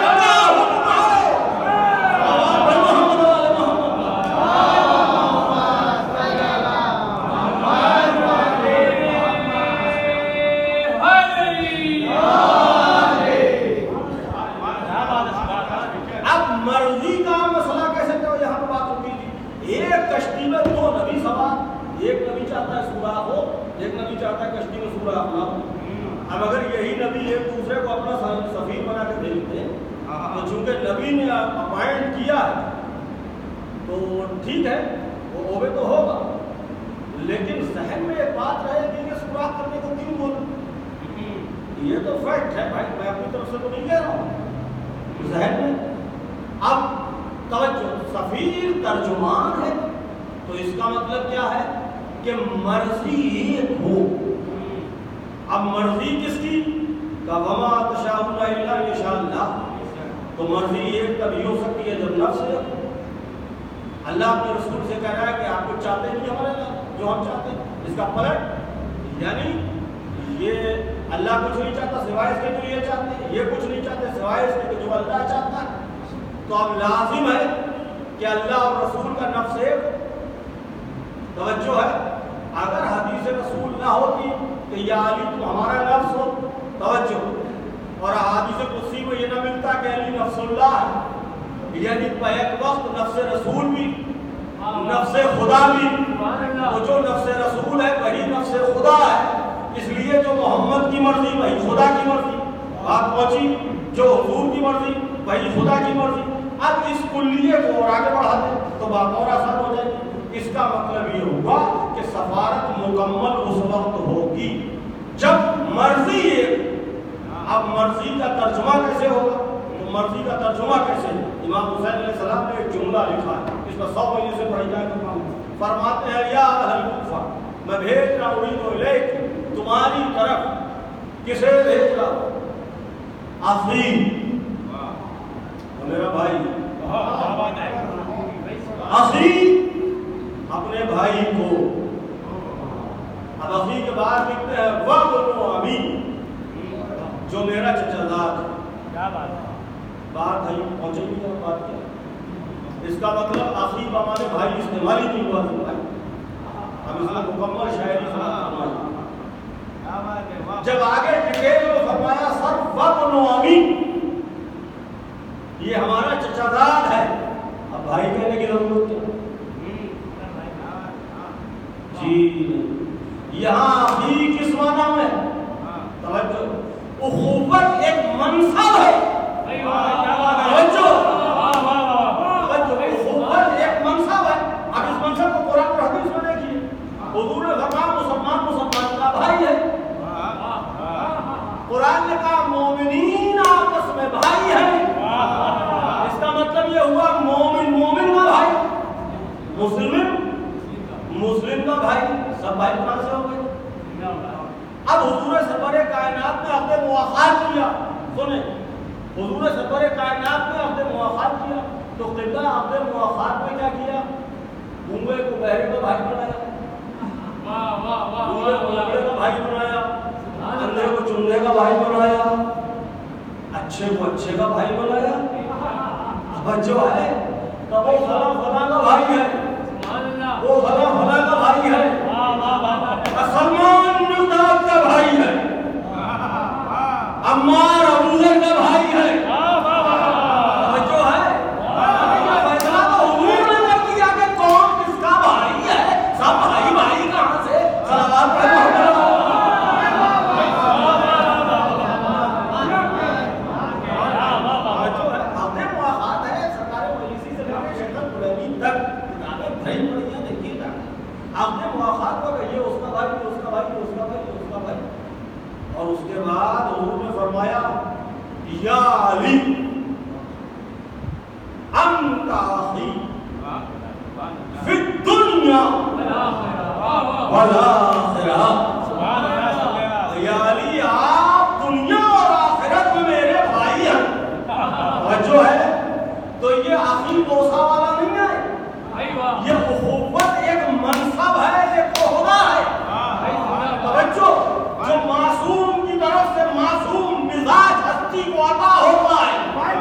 Speaker 1: اب اگر یہی نبی ایک دوسرے کو اپنا سفیر بنا کے بھیجتے ہیں تو چونکہ نبی نے اپوائنٹ کیا ہے تو ٹھیک ہے, وہ ہوئے تو ہوگا, لیکن ذہن میں ایک بات رہے کہ یہ سوراخ کرنے کو کیوں بولا. یہ تو فیکٹ ہے بھائی، میں اپنی طرف سے تو نہیں کہہ رہا ہوں، ذہن میں اب توجہ، سفیر ترجمان ہے تو اس کا مطلب کیا ہے کہ مرضی ایک ہو. اب مرضی کس کی؟ وَمَا تَشَاءُونَ إِلَّا أَن يَشَاءَ اللَّهُ. تو مرضی ایک تبھی ہو سکتی ہے جب نفس ہے. اللہ اپنے رسول سے کہہ رہا ہے کہ آپ کچھ چاہتے نہیں ہمارے جو ہم چاہتے ہیں، اس کا پلٹ، یعنی یہ اللہ کچھ نہیں چاہتا سوائے اس کے جو یہ چاہتے ہیں، یہ کچھ نہیں چاہتے سوائے اس کے جو اللہ چاہتا ہے. تو اب لازم ہے کہ اللہ اور رسول کا نفس ایک. توجہ ہے، اگر حدیث رسول نہ ہوتی کہ یا علی تم ہمارا نفس ہو، توجہ، اور حدیث قدسی میں یہ نہ ملتا کہ علی نفس اللہ ہے، یعنی بیک وقت نفس رسول بھی نفس خدا بھی. تو جو نفس رسول ہے وہی نفس خدا ہے، اس لیے جو محمد کی مرضی وہی خدا کی مرضی. بات پہنچی؟ جو حضور کی مرضی وہی خدا کی مرضی. اب اس کلیے کو اور آگے بڑھا دیں تو بات اور آسان ہو جائے گی. اس کا مطلب یہ ہوگا کہ سفارت مکمل اس وقت ہوگی جب مرضی ایک. اب مرضی کا ترجمہ کیسے ہوگا؟ تو مرضی کا ترجمہ کیسے؟ امام حسین علیہ السلام نے ایک جملہ لکھا ہے، اس پر 100 مہینے سے پڑھی جائے تو فرماتے ہیں یا اہل کوفہ میں بھیج رہا ہوں الیک، تمہاری طرف. کسے بھیج رہا ہوں؟ اخی، میرا بھائی. اخی، اپنے بھائی کو. اب اخی کے بعد لکھتے ہیں وابن امی، جو میرا چچا زاد ہے. کیا بات ہے، بات ہے پہنچے گی اور بات کیا. اس کا مطلب اخی بمانے بھائی استعمال ہی نہیں ہوا تھا. اب اس میں مکمل شاعری فرمائی. جب آگے ڈیٹیل میں فرمایا سر وابن امی، یہ ہمارا چچا زاد ہے. اب بھائی کہنے کی ضرورت کیا جی؟ یہاں اخی کس معنی میں؟ توجہ، اخوت ایک منصب ہے. توجہ، اخوت ایک منصب ہے. اب اس منصب کو قرآن اور حدیث میں دیکھیے. حضور نے فرمایا مسلمان مسلمان کا بھائی ہے. قرآن نے کہا مومنین آپس میں بھائی ہیں. اس کا مطلب یہ ہوا مومن مومن کا بھائی، مسلم مسلم کا بھائی. سب بھائی کہاں سے ہو گئے؟ اب حضور سرور کائنات نے عہد مواخات کیا. سنیں، حضور سرور کائنات نے عہد مواخات کیا تو قبلہ عہد مواخات میں کیا کیا؟ گونگے کو بہرے کا بھائی بنایا، گونگے کو لنگڑے کا بھائی بنایا، اندھے کو چندے کا بھائی بنایا، اچھے کو اچھے کا بھائی بنایا. اب جو ہے تو وہ فلاں فلاں کا بھائی ہے، وہ فلاں فلاں کا بھائی ہے، سلمان مقداد کا بھائی ہے، عمار ابو ذر کا بھائی ہے. جو ہے فیصلہ تو حضور نے کر دیا کہ کون کس کا بھائی ہے. سب بھائی بھائی کہاں سے؟ صلوات پڑھ اور اس کے بعد حضور نے فرمایا یا علی انت اخی فی الدنیا والآخرہ. یا علی آپ دنیا اور آخرت میں میرے بھائی ہیں. جو ہے تو یہ اخی بوسا والا نہیں ہے، یہ اخوت ایک منصب ہے، ایک عہدہ ہے. توجہ، جو معصوم کی طرف سے معصوم مزاج ہستی کو عطا ہوتا ہے،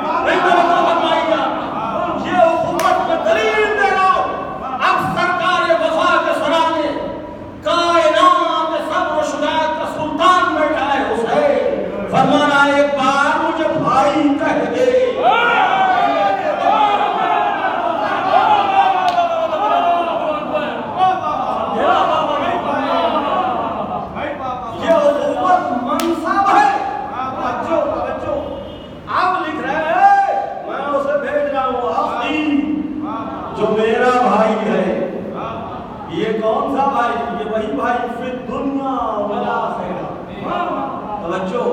Speaker 1: یہ حکومت میں دلیل دے رہا ہوں. اب سرکار وفا کے سرانے کائنات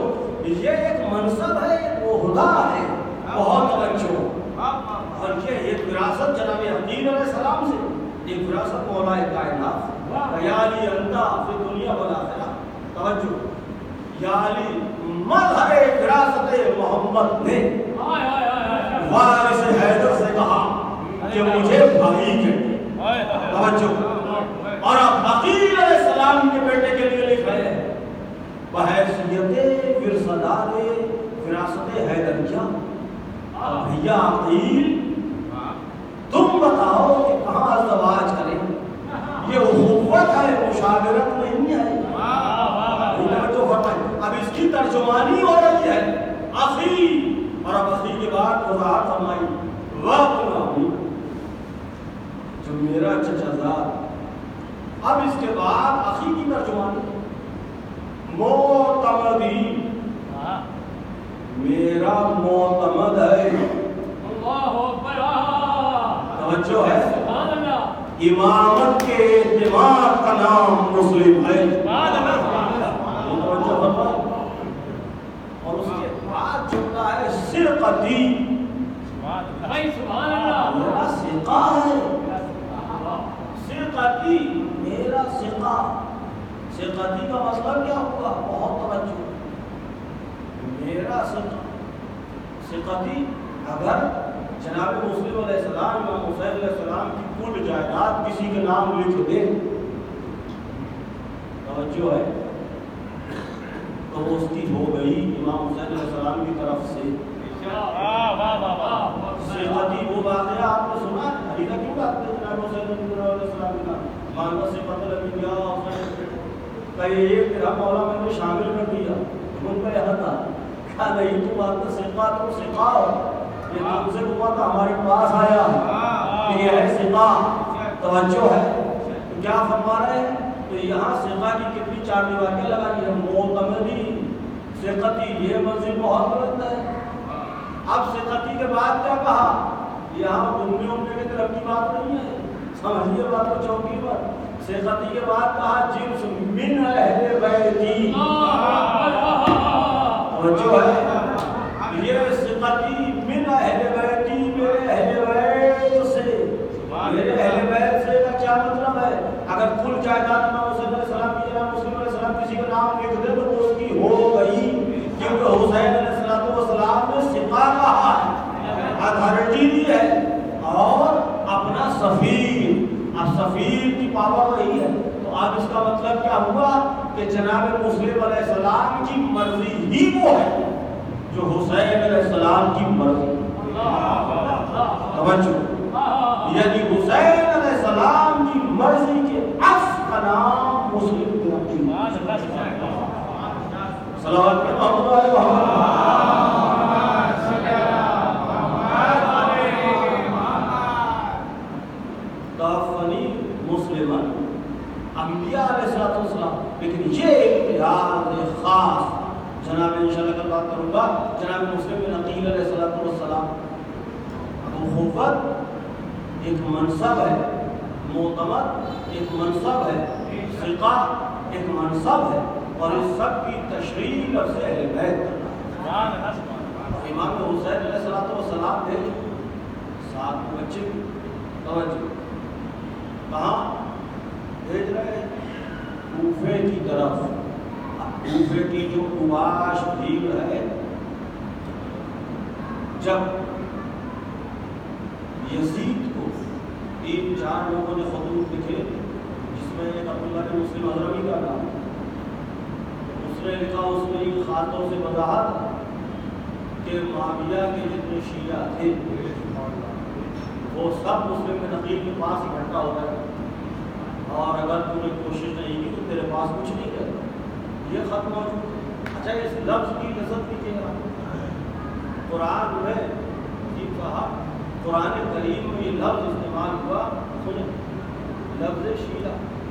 Speaker 1: یہ ایک منصب ہے، ایک عہدہ ہے، بہت توجہ۔ اور یہ وراثت جناب حقیر علیہ السلام سے، ایک وراثت مولا کائنات، یا علی انتا فی دنیا والآخرہ۔ توجہ، یا علی مظہر وراثت محمد نے وارث حیدر سے کہا کہ مجھے بھائی کہتے ہیں۔ توجہ، اور اب عقیل علیہ السلام کے بیٹے کے لیے لکھ رہے ہیں بحیثیت ورثدار وراثت حیدریہ، بھیا عقیل تم بتاؤ کہ کہاں ازدواج کریں؟ یہ اخوت ہے، مشاورت نہیں ہے۔ اب اس کی ترجمانی ہو رہی ہے اخی، اور اب اخی کے بعد وضاحت فرمائی وَقْنَعُ، جو میرا چچا زاد۔ اب اس کے بعد اخی کی ترجمانی معتمدی، میرا معتمد ہے۔ توجہ ہے، امامت کے اعتماد کا نام مسلم ہے۔ اور اس کے بعد جملہ ہے سرقتی، میرا سقا ہے۔ سرقتی، میرا سقا۔ سقتی کا مطلب کیا ہوگا؟ بہت توجہ، میرا سقا۔ سقتی، اگر جناب مسلم علیہ السلام یا حسین علیہ السلام کی کل جائیداد کسی کے نام لکھ دے، توجہ ہے، تو اس کی ہو گئی امام حسین علیہ السلام کی طرف سے۔ سقتی وہ واقعہ آپ نے سنا ہے، حدیثہ کیوں بات ہے جناب حسین علیہ السلام کا مانگا سے قتل ابھی کیا کہ ایک تیرا مولا میں نے شامل کر دیا، ان کا یہاں تھا کہا نہیں تم آتا سقا، تم سقا ہو، یہ تم سے ہوا تھا ہمارے پاس آیا، یہ ہے سقا۔ توجہ ہے، کیا فرما رہے ہیں؟ تو یہاں سقا کی کتنی چار دیواریاں لگائی ہے، معتمدی، سقتی، یہ منزل بہت بلند ہے۔ اب سقتی کے بعد کیا کہا؟ یہاں گھومنے اومنے کی طرف کی بات نہیں ہے، سمجھیے بات کو چوکی پر۔ سقتی کے بعد کہا جنس من اہل بیتی، توجہ ہے، یہ سقتی من اہل بیتی، میرے اہل بیت سے۔ میرے اہل بیت سے کا کیا مطلب ہے؟ اگر کل جائیداد امام حسین علیہ السلام کی جناب مسلم علیہ السلام کسی کا نام لکھ دے تو اس کی ہو گئی، کیونکہ حسین علیہ السلام نے سقا کہا ہے، اتھارٹی دی ہے، اور اپنا سفیر۔ اب سفیر کی پاور وہی ہے، تو اب اس کا مطلب کیا ہوا کہ جناب مسلم علیہ السلام کی مرضی ہی وہ ہے جو حسین علیہ السلام کی مرضی۔ توجہ، یعنی حسین علیہ السلام کی مرضی کے عکس کا نام مسلم کی نقل۔ صلوات پہ محمد علیہ محمد۔ توفنی مسلمان، انبیاء علیہ السلام، لیکن یہ امتیاز خاص جناب انشاءاللہ کل بات کروں گا جناب مسلم بن عقیل علیہ السلام۔ اخوت ایک منصب ہے، معتمد ایک منصب ہے، سقا ایک منصب ہے، اور اس سب کی تشریح لفظ اہل بیت۔ امام حسین علیہ السلام نے 7 بچے، توجہ، کہاں بھیج رہے ہیں؟ کوفے کی طرف۔ کوفے کی جو قباش بھیڑ ہے، جب یزید کو 3-4 لوگوں نے خطوط لکھے، جس میں ایک عبداللہ بن مسلم حضرمی کا نام، اس نے لکھا، اس میں ان خاتوں سے وضاحت کہ معاویہ کے جتنے شیعہ تھے وہ سب مسلم بن عقیل کے پاس اکٹھا ہو گئے، اور اگر تم نے کوشش نہیں کی تو تیرے پاس کچھ نہیں ہے، یہ خط موجود۔ اچھا، اس لفظ کی لذت کیجیے گا، قرآن میں جی کہا، قرآن کریم میں یہ لفظ استعمال ہوا، سنیں، لفظ شیعہ۔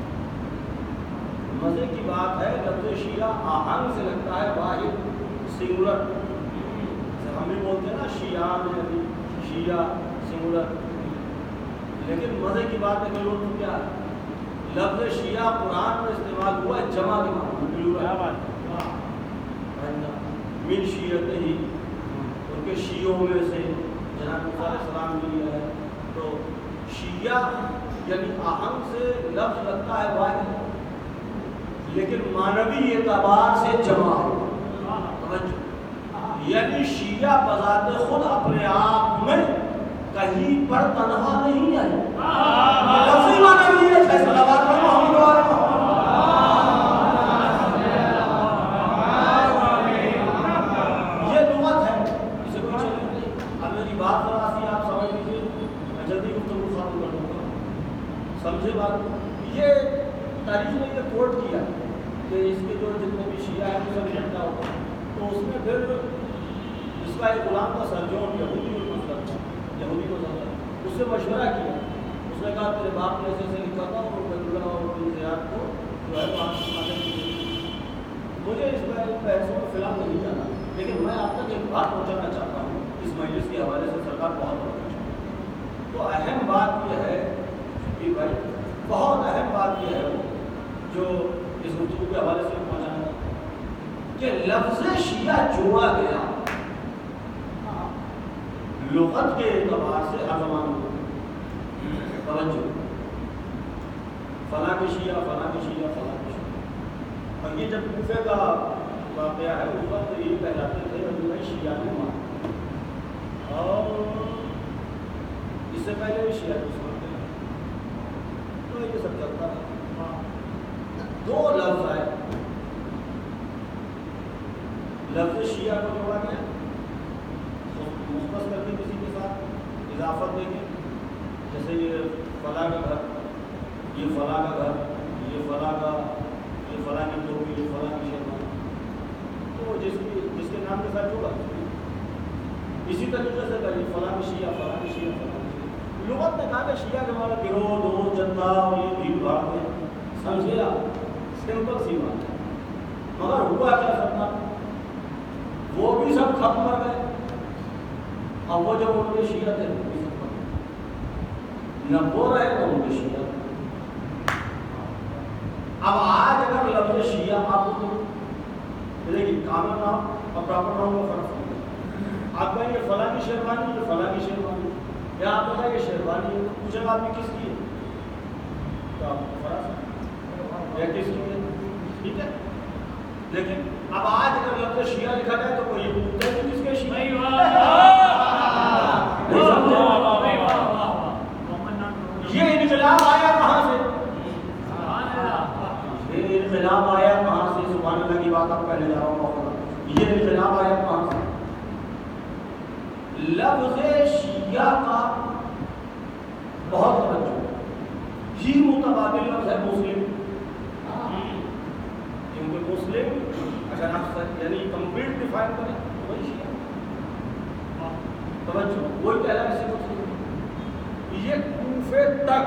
Speaker 1: مزے کی بات ہے، لفظ شیعہ آہنگ سے لگتا ہے واحد، سنگولر، ہم بھی بولتے ہیں نا شیعان، شیعہ سنگولر، لیکن مزے کی بات ہے کہ لوگ کیا ہے، لفظ شیعہ قرآن میں استعمال ہوا ہے جمع کے معنی، من شیعته ہی، ان کے شیعوں میں سے جناب موسیٰ علیہ السلام بھی ہے. تو شیعہ یعنی آہنگ سے لفظ لگتا ہے واحد، لیکن معنوی اعتبار سے جمع ہے. یعنی شیعہ بذات خود اپنے آپ میں کہیں پر تنہا نہیں ہے. لفظی معنویت ہے. صلوات محمد و آل محمد. یہ لغت ہے، اسے کوئی چلے نہیں. اب میری بات ذرا سی آپ سمجھ لیجیے، میں جلدی گفتگو ختم کر دوں گا. سمجھے بات؟ یہ تاریخ نے یہ کوٹ کیا کہ اس کے جو جتنے بھی شیعہ ہیں سب اکٹھا ہوتا ہے. تو اس میں پھر اس کا ایک غلام کا سرجون یہودی کو سمجھا، اس سے مشورہ کیا. اس نے کہا تیرے باپ نے ایسے لکھا تھا اور بیت اللہ اور بن زیاد کو جو ہے وہاں مجھے اس بحثوں میں فی الحال نہیں جانا، لیکن میں آپ تک ایک بات پہنچانا چاہتا ہوں اس مجلس کے حوالے سے. سرکار بہت بہت تو اہم بات یہ ہے کہ بھائی بہت اہم بات یہ ہے جو اس گفتگو کے حوالے سے پہنچانا کہ لفظ شیعہ جوڑا گیا لغت کے اعتبار سے ہر زمان میں. توجہ، فلاں کے شیعہ، فلاں کے شیعہ، فلاں کے شیعہ. اور یہ جب کوفے کا واقعہ ہے اس وقت یہ کہلاتے تھے مجموعہ شیعہ نما، اور اس سے پہلے بھی شیعہ اس وقت تو یہ سب چلتا ہے. دو لفظ آئے، لفظ شیعہ کو جوڑا گیا مختص کر کے کسی کے ساتھ اضافت دے کے، جیسے یہ فلاں کا گھر، یہ فلاں کا گھر، یہ فلاں کا، یہ فلاں کی ٹوپی، یہ فلاں کی شیروانی، تو جس کے نام کے ساتھ جوڑا. اسی طریقے سے یہ فلاں کی شیعہ، فلاں کی شیعہ، فلاں کی شیعہ. لغت نے کہا کہ شیعہ کے ہمارا گروہ دو جنتا اور یہ بھیڑ بھاڑ میں سمجھے آپ سمپل سی بات ہے. مگر ہوا کیا سکتا، وہ بھی سب ختم کر گئے. اب وہ جب ان کے شیعہ تھے وہ بھی سب ختم، نہ وہ رہے تو ان کے شیعہ. اب آج اگر لفظ شیعہ آپ کو دیکھیے کامن نام اور پراپر نام کا فرق ہے. آپ کہیں گے فلاں کی شیروانی، یہ فلاں کی شیروانی، یا آپ بتائیں کہ شیروانی ہے تو پوچھے گا آپ کی کس کی ہے تو آپ کو فرق ہے یا کس کی ہے. ٹھیک ہے، لیکن اب آج اگر لفظ شیعہ لکھا جائے تو کوئی یہ پوچھتا ہے کہ کس کے شیعہ. یہ انقلاب آیا کہاں سے؟ یہ انقلاب آیا کہاں سے؟ سبحان اللہ کی بات آپ کہنے جا رہا ہوں. یہ انقلاب آیا کہاں سے؟ لفظ شیعہ کا بہت توجہ ہی متبادل لفظ ہے مسلم. کیونکہ مسلم اگر آپ یعنی کمپلیٹ ڈیفائن کریں تو وہی شیعہ. توجہ، وہی کہہ رہا ہے اسی مسلم. یہ کوفے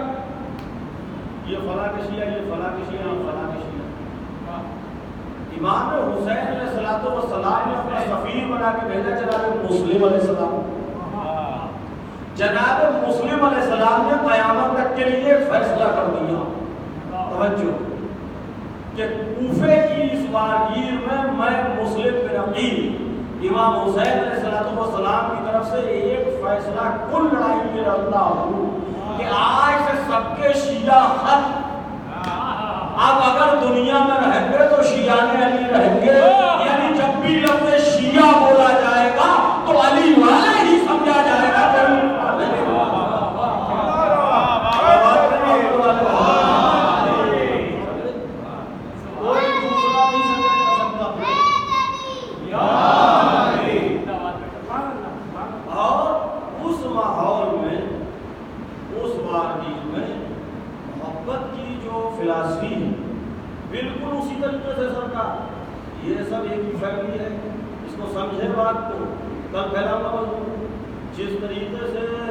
Speaker 1: تک یہ فلاں کے شیعہ، یہ فلاں کے شیعہ، یہ فلاں کے شیعہ. امام حسین علیہ السلام نے اپنا سفیر بنا کے بھیجا جناب مسلم علیہ السلام. جناب مسلم علیہ السلام نے قیامت تک کے لیے فیصلہ کر دیا. توجہ کہ کوفے کی اس بارگیر میں مسلم بن عقیل امام حسین علیہ السلام کی طرف سے ایک فیصلہ کل لڑائی میں رکھتا ہوں کہ آج سے سب کے شیعہ ختم. اب اگر دنیا میں رہیں گے تو شیعہ علی رہیں گے. یعنی جب بھی لفظ شیعہ بولا جائے گا تو علی والے ہی سمجھا جائے گا. فلاسفی ہے بالکل اسی طریقے سے سرکار یہ سب ایک ہی فیملی ہے. اس کو سمجھے بات کو کل پھیلاؤں گا. جس طریقے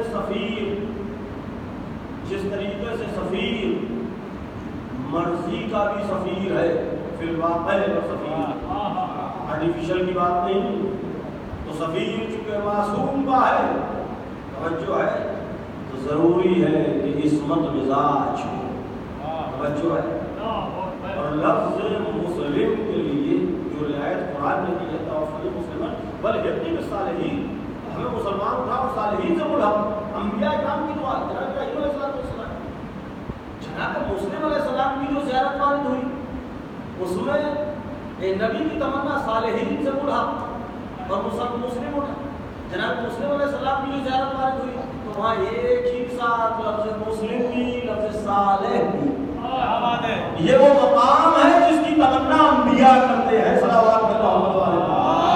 Speaker 1: سے سفیر مرضی کا بھی سفیر ہے فی الواقع سفیر آرٹیفیشل کی بات نہیں. تو سفیر چونکہ معصوم کا ہے توجہ ہے تو ضروری ہے کہ عصمت مزاج ہو. توجہ ہے. اور لفظ مسلم کے لیے جو رعایت قرآن نے دی ہے توفیق مسلم بل یقین صالحین، ہمیں مسلمان اٹھا اور صالحین سے بڑھا. انبیاء کرام کی دعا، جناب ابراہیم علیہ السلام، جناب مسلم علیہ السلام کی جو زیارت وارد ہوئی اس میں نبی کی تمنا صالحین سے بڑھا اور مسلم اٹھا. جناب مسلم علیہ السلام کی جو زیارت وارد ہوئی تو وہاں ایک ہی ساتھ لفظ مسلم بھی لفظ صالح بھی. یہ وہ مقام ہے جس کی تمنا انبیاء کرتے ہیں. صلوات اللہ علیہ.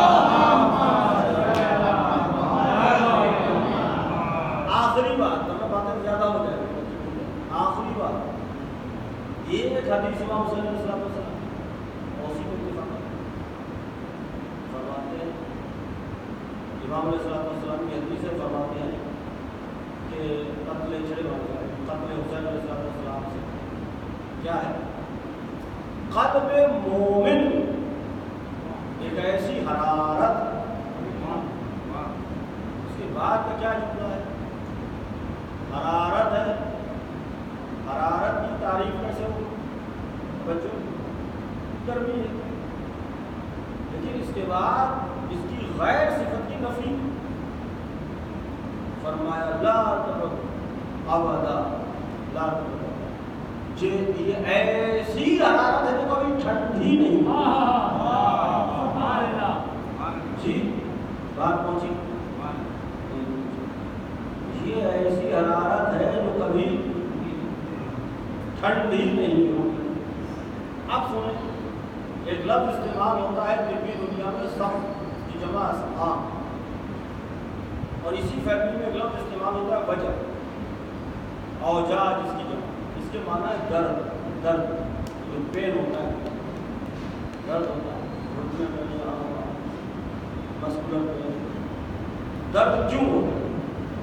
Speaker 1: آخری بات، باتیں زیادہ ہو جائے گی، آخری بات ایک حدیث امام حسین علیہ السلام اسی کو اتفاق فرماتے ہیں. امام علیہ السلام کی حدیث سے فرماتے ہیں کہ قتل حسین علیہ السلام سے کیا ہے؟ قلب مومن ایک ایسی حرارت. اس کے بعد کا کیا جملہ ہے؟ حرارت ہے. حرارت کی تعریف کیسے ہو بچوں؟ گرمی ہے. لیکن اس کے بعد اس کی غیر صفت کی نفی فرمایا لا تبرد ابدا لا تبرد. یہ ایسی حرارت ہے جو کبھی ٹھنڈی نہیں. جی بات پہنچی. یہ ایسی حرارت ہے جو کبھی ٹھنڈی نہیں ہوگی. اب سنیں، ایک لفظ استعمال ہوتا ہے طبی دنیا میں سخت کی جمع اسقام، اور اسی فیملی میں ایک لفظ استعمال ہوتا ہے وجع، اوجاع جس کی جمع. اس کے معنی ہے درد. درد جو پین ہوتا ہے، درد ہوتا ہے گھٹنے میں یہاں مسکولر پین. درد کیوں ہوتا ہے؟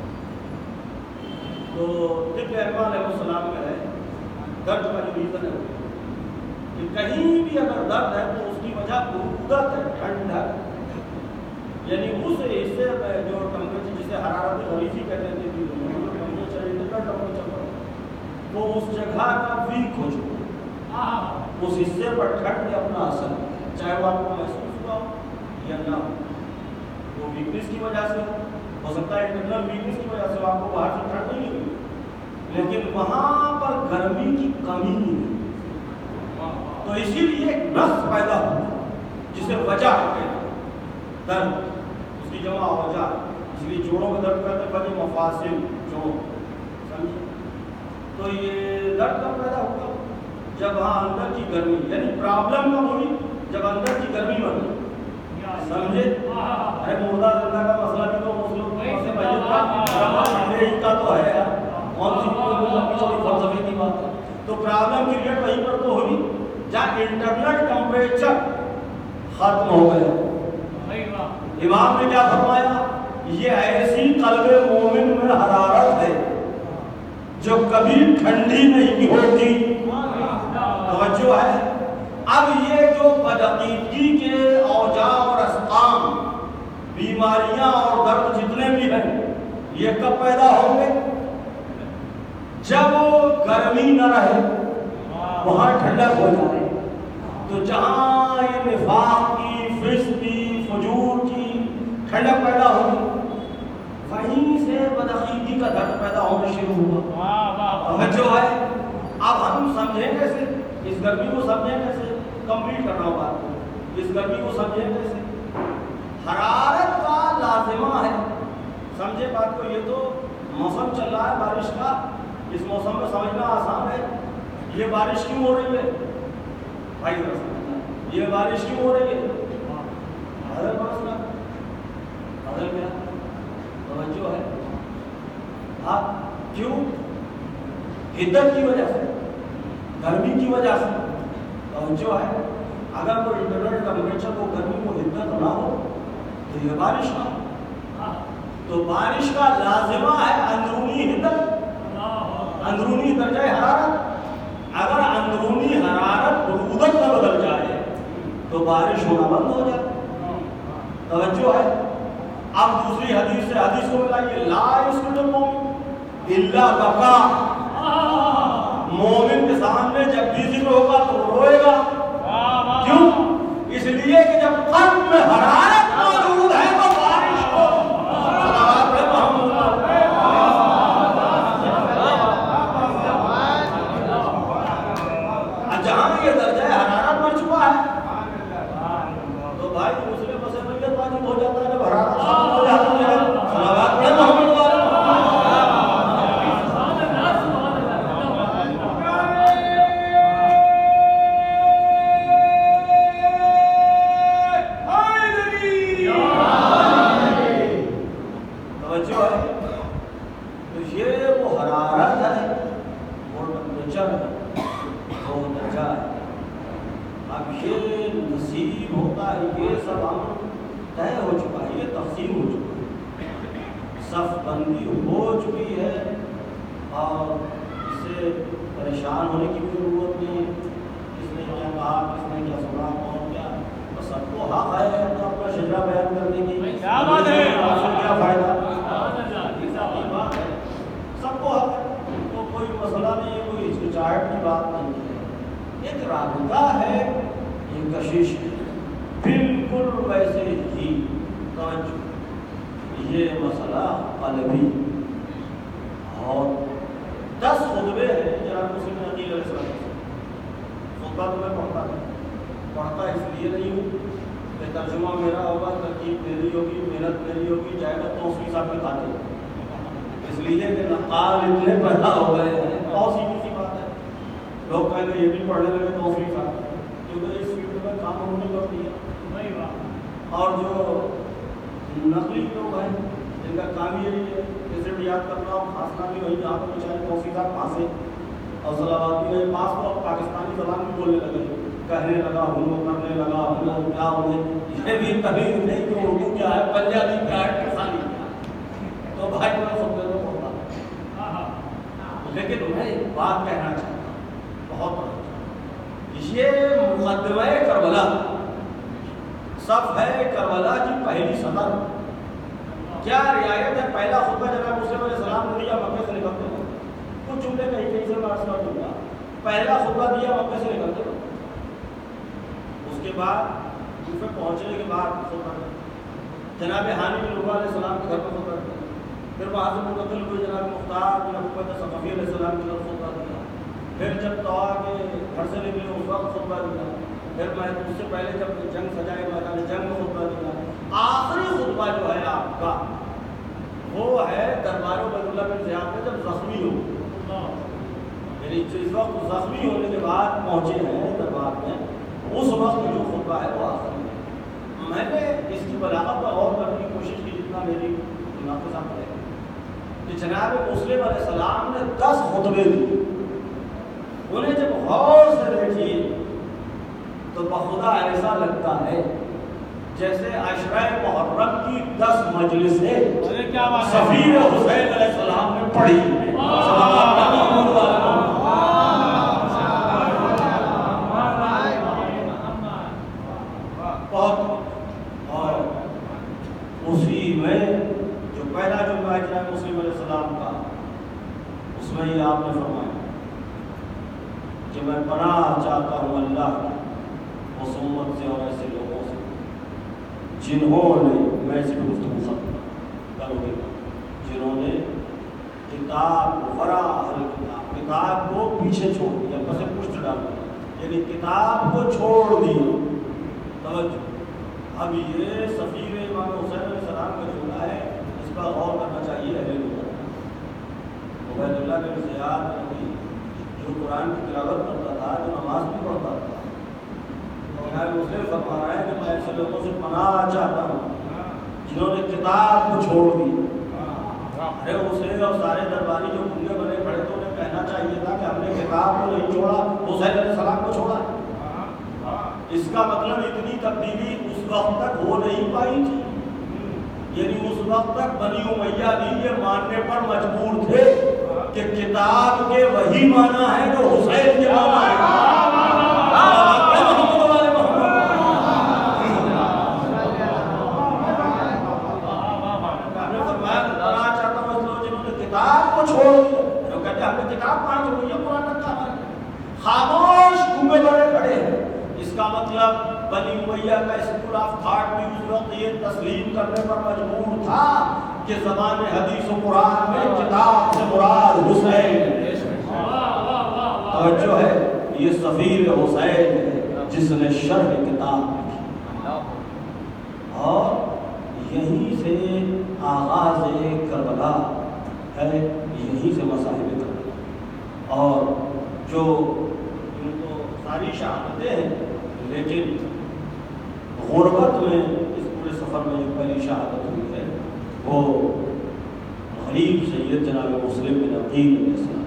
Speaker 1: تو طب اربا علیہ السلام میں ہے درد کا جو ریزن ہے کہ کہیں بھی اگر درد ہے تو اس کی وجہ برودت ہے، ٹھنڈ ہے. یعنی اس حصے میں جو ٹمپریچر جسے حرارت غلیظی کہتے ہیں وہ اس جگہ کا ویک ہو چکا، اس حصے پر ٹھنڈ نے اپنا اثر، چاہے وہ آپ کو محسوس ہوا یا نہ ہو. وہ ویکنس کی وجہ سے ہو سکتا ہے انٹرنل ویکنس کی وجہ سے آپ کو باہر سے ٹھنڈ نہیں ہوئی، لیکن وہاں پر گرمی کی کمی نہیں. تو اسی لیے ایک نفس پیدا ہوا جسے وجع کہتے ہیں. درد اس کی جمع وجع، اس لیے جوڑوں میں درد کرتے ہیں وجہ مفاصل جوڑ. سمجھے؟ تو یہ درد کب پیدا ہوگا؟ جب وہاں اندر کی گرمی، یعنی پرابلم کب ہوئی؟ جب اندر کی گرمی بڑھ گئی. سمجھے؟ ارے مردہ زندہ کا مسئلہ بھی تو مسلم سے میت کا تو ہے، کون سی فلسفے کی بات ہے. تو پرابلم کریٹ وہیں پر تو ہوئی جہاں انٹرنل ٹمپریچر ختم ہو گیا. امام نے کیا فرمایا؟ یہ ایسی قلب مومن میں حرارت ہے جو کبھی ٹھنڈی نہیں ہوتی. توجہ ہے. اب یہ جو بدعقیدگی کے اوجاع اور اسقام، بیماریاں اور درد جتنے بھی ہیں، یہ کب پیدا ہوں گے؟ جب گرمی نہ رہے، وہاں ٹھنڈک ہو جائے. تو جہاں یہ نفاق کی، فسق کی، فجور کی ٹھنڈک پیدا ہوگی، وہیں سے بدعقیدگی کا درد پیدا ہونا شروع ہوا. توجہ ہے. اب ہم سمجھیں کیسے اس گرمی کو؟ سمجھیں کیسے؟ کمپلیٹ کر رہا ہوں بات کو. اس گرمی کو سمجھیں کیسے؟ حرارت کا لازمہ ہے. سمجھے بات کو؟ یہ تو موسم چل رہا ہے بارش کا، اس موسم میں سمجھنا آسان ہے. یہ بارش کیوں ہو رہی ہے بھائی؟ یہ بارش کیوں ہو رہی ہے؟ بادل برس رہا. بادل کیا؟ توجہ ہے. آپ کیوں؟ حدت کی وجہ سے، گرمی کی وجہ سے. توجہ ہے. اگر کوئی انٹرنل ٹمپریچر کو، گرمی کو حدت نہ ہو تو یہ بارش نہ ہو. تو بارش کا لازمہ ہے اندرونی حدت، اندرونی درجہ حرارت. اگر اندرونی حرارت برودت میں بدل جائے تو بارش ہونا بند ہو جائے. توجہ ہے. اب دوسری حدیث سے حدیث کو ملائیے. لا یسجد المؤمن الا بکا. مومن کے سامنے جب بھی ذکر ہوگا تو روئے گا. کیوں؟ اس لیے کہ جب قلب میں حرارت موجود ہے تو ہو چکا ہے، یہ تقسیم ہو چکا ہے، صف بندی ہو چکی ہے، اور اس سے پریشان ہونے کی بھی ضرورت نہیں ہے، کس نے کیا کہا، کس نے کیا سنا، کون کیا، تو سب کو حق ہے تو اپنا شجرا بیان کرنے کی، کیا بات ہے، کیا فائدہ، بات ہے، سب کو حق ہے، تو کوئی مسئلہ نہیں ہے، کوئی ہچکچاہٹ کی بات نہیں ہے، ایک رابطہ ہے، یہ کشش ہے، بالکل ویسے ہی توجہ، یہ مسئلہ قلبی، اور 10 خطبے ہیں جناب مسلم نبی علیہ السلام، خطبہ تو میں پڑھتا اس لیے نہیں ہوں کہ ترجمہ میرا ہوگا، ترکیب میری ہوگی، محنت میری ہوگی، جائے گا توفیق صاحب کے کھاتے، اس لیے کہ نقال اتنے پیدا ہو گئے ہیں، بہت سیدھی سی بات ہے، لوگ کہیں گے یہ بھی پڑھنے لگے توفیق صاحب، کیونکہ اس فیلڈ میں کام ہونے کر دیا، اور جو نقلی لوگ ہیں جن کا کام یہی ہے جیسے بھی یاد کرنا ہو، خاصنا بھی وہی جہاں پر بیچارے توفیق صاحب پھانسے، اور صلوات بھی وہی پاس کو پاکستانی زبان بھی بولنے لگے، کہنے لگا ہوں، کرنے لگا ہوں، کیا ہونے، یہ بھی کبھی نہیں کہ اردو کیا ہے، پنجابی کیا ہے، کسانی کیا ہے، تو بھائی میں خطبے تو پڑھتا ہوں، لیکن میں ایک بات کہنا چاہتا ہوں بہت، یہ مقدمہ کربلا صف ہے کربلا کی پہلی سطر، کیا رعایت ہے، پہلا خطبہ جناب مسلم علیہ السلام نے دیا مکے سے نکلتے ہیں، کچھ جملے کہیں سے میں عرض کر دوں گا، پہلا خطبہ دیا مکے سے نکلتے ہیں، اس کے بعد کوفہ پہنچنے کے بعد خطبہ جناب حانی بن عروہ علیہ السلام کے گھر پر خطبہ دیا، پھر وہاں سے منتقل ہوئے جناب مختار بن عقبہ ثقفی علیہ السلام کے گھر خطبہ دیا، پھر جب طوا کے گھر سے نکلے اس وقت خطبہ دیا، پھر میں اس سے پہلے جب جنگ سجائے میدان جنگ میں خطبہ دیا، آخری خطبہ جو ہے آپ کا وہ ہے دربار بیت اللہ بن زیاد میں جب زخمی ہو، یعنی اس وقت زخمی ہونے کے بعد پہنچے ہیں دربار میں، اس وقت جو خطبہ ہے وہ آخری ہے۔ میں نے اس کی بلاغت پر غور کرنے کی کوشش کی جتنا میری دماغ کے سامنے ہے کہ جناب مسلم علیہ السلام نے 10 خطبے دیے، انہیں جب غور سے دیکھیے تو بخدا ایسا لگتا ہے جیسے عشرہ محرم کی 10 مجلسیں سفیر حسین علیہ السلام نے پڑھی، اور اسی میں جو پہلا جملہ ہے جناب مسلم علیہ السلام کا، اس میں یہ آپ نے فرمایا کہ میں پناہ چاہتا ہوں اللہ کی اس امت سے اور ایسے لوگوں سے جنہوں نے، میں سے گفتگو ختم کروں گا، جنہوں نے کتاب ورا الکتاب، کتاب کو پیچھے چھوڑ دیا، بس پشت ڈال دیا، یعنی کتاب کو چھوڑ دیا۔ توجہ، اب یہ سفیر امام حسین علیہ السلام کا جملہ ہے، اس پر غور کرنا چاہیے اہل لغت۔ عبید اللہ بن زیاد نبی جو قرآن کی تلاوت کرتا تھا، جو نماز بھی پڑھتا تھا، جناب مسلم فرما رہا ہے کہ میں ایسے لوگوں سے پناہ چاہتا ہوں جنہوں نے کتاب کو چھوڑ دی۔ ارے اسے اور سارے درباری جو گنگے بنے کھڑے تو انہیں کہنا چاہیے تھا کہ ہم نے کتاب کو نہیں چھوڑا، حسین علیہ السلام کو چھوڑا۔ اس کا مطلب اتنی تبدیلی اس وقت تک ہو نہیں پائی تھی، یعنی اس وقت تک بنی امیہ بھی یہ ماننے پر مجبور تھے کہ کتاب کے وہی معنی ہے جو حسین کے معنی ہے۔ کتاب کو چھوڑ دیا، جو کہتے ہیں ہم نے کتاب پڑھ تو یہ قرآن رکھا ہے، خاموش گنگے بنے کھڑے ہیں۔ اس کا مطلب بنی امیہ کا اسکول آف تھاٹ بھی اس وقت یہ تسلیم کرنے پر مجبور تھا کہ زبان حدیث و قرآن میں کتاب سے مراد حسین۔ توجہ ہے، یہ سفیر حسین ہے جس نے شرح کتاب لکھی، اور یہیں سے آغاز کربلا ہے، یہیں سے مصاحب کربلا، اور جو ان کو ساری شہادتیں ہیں، لیکن غربت میں اس پورے سفر میں جو پہلی شہادت ہوئی ہے وہ غریب سید جناب مسلم بن عقیل علیہ السلام،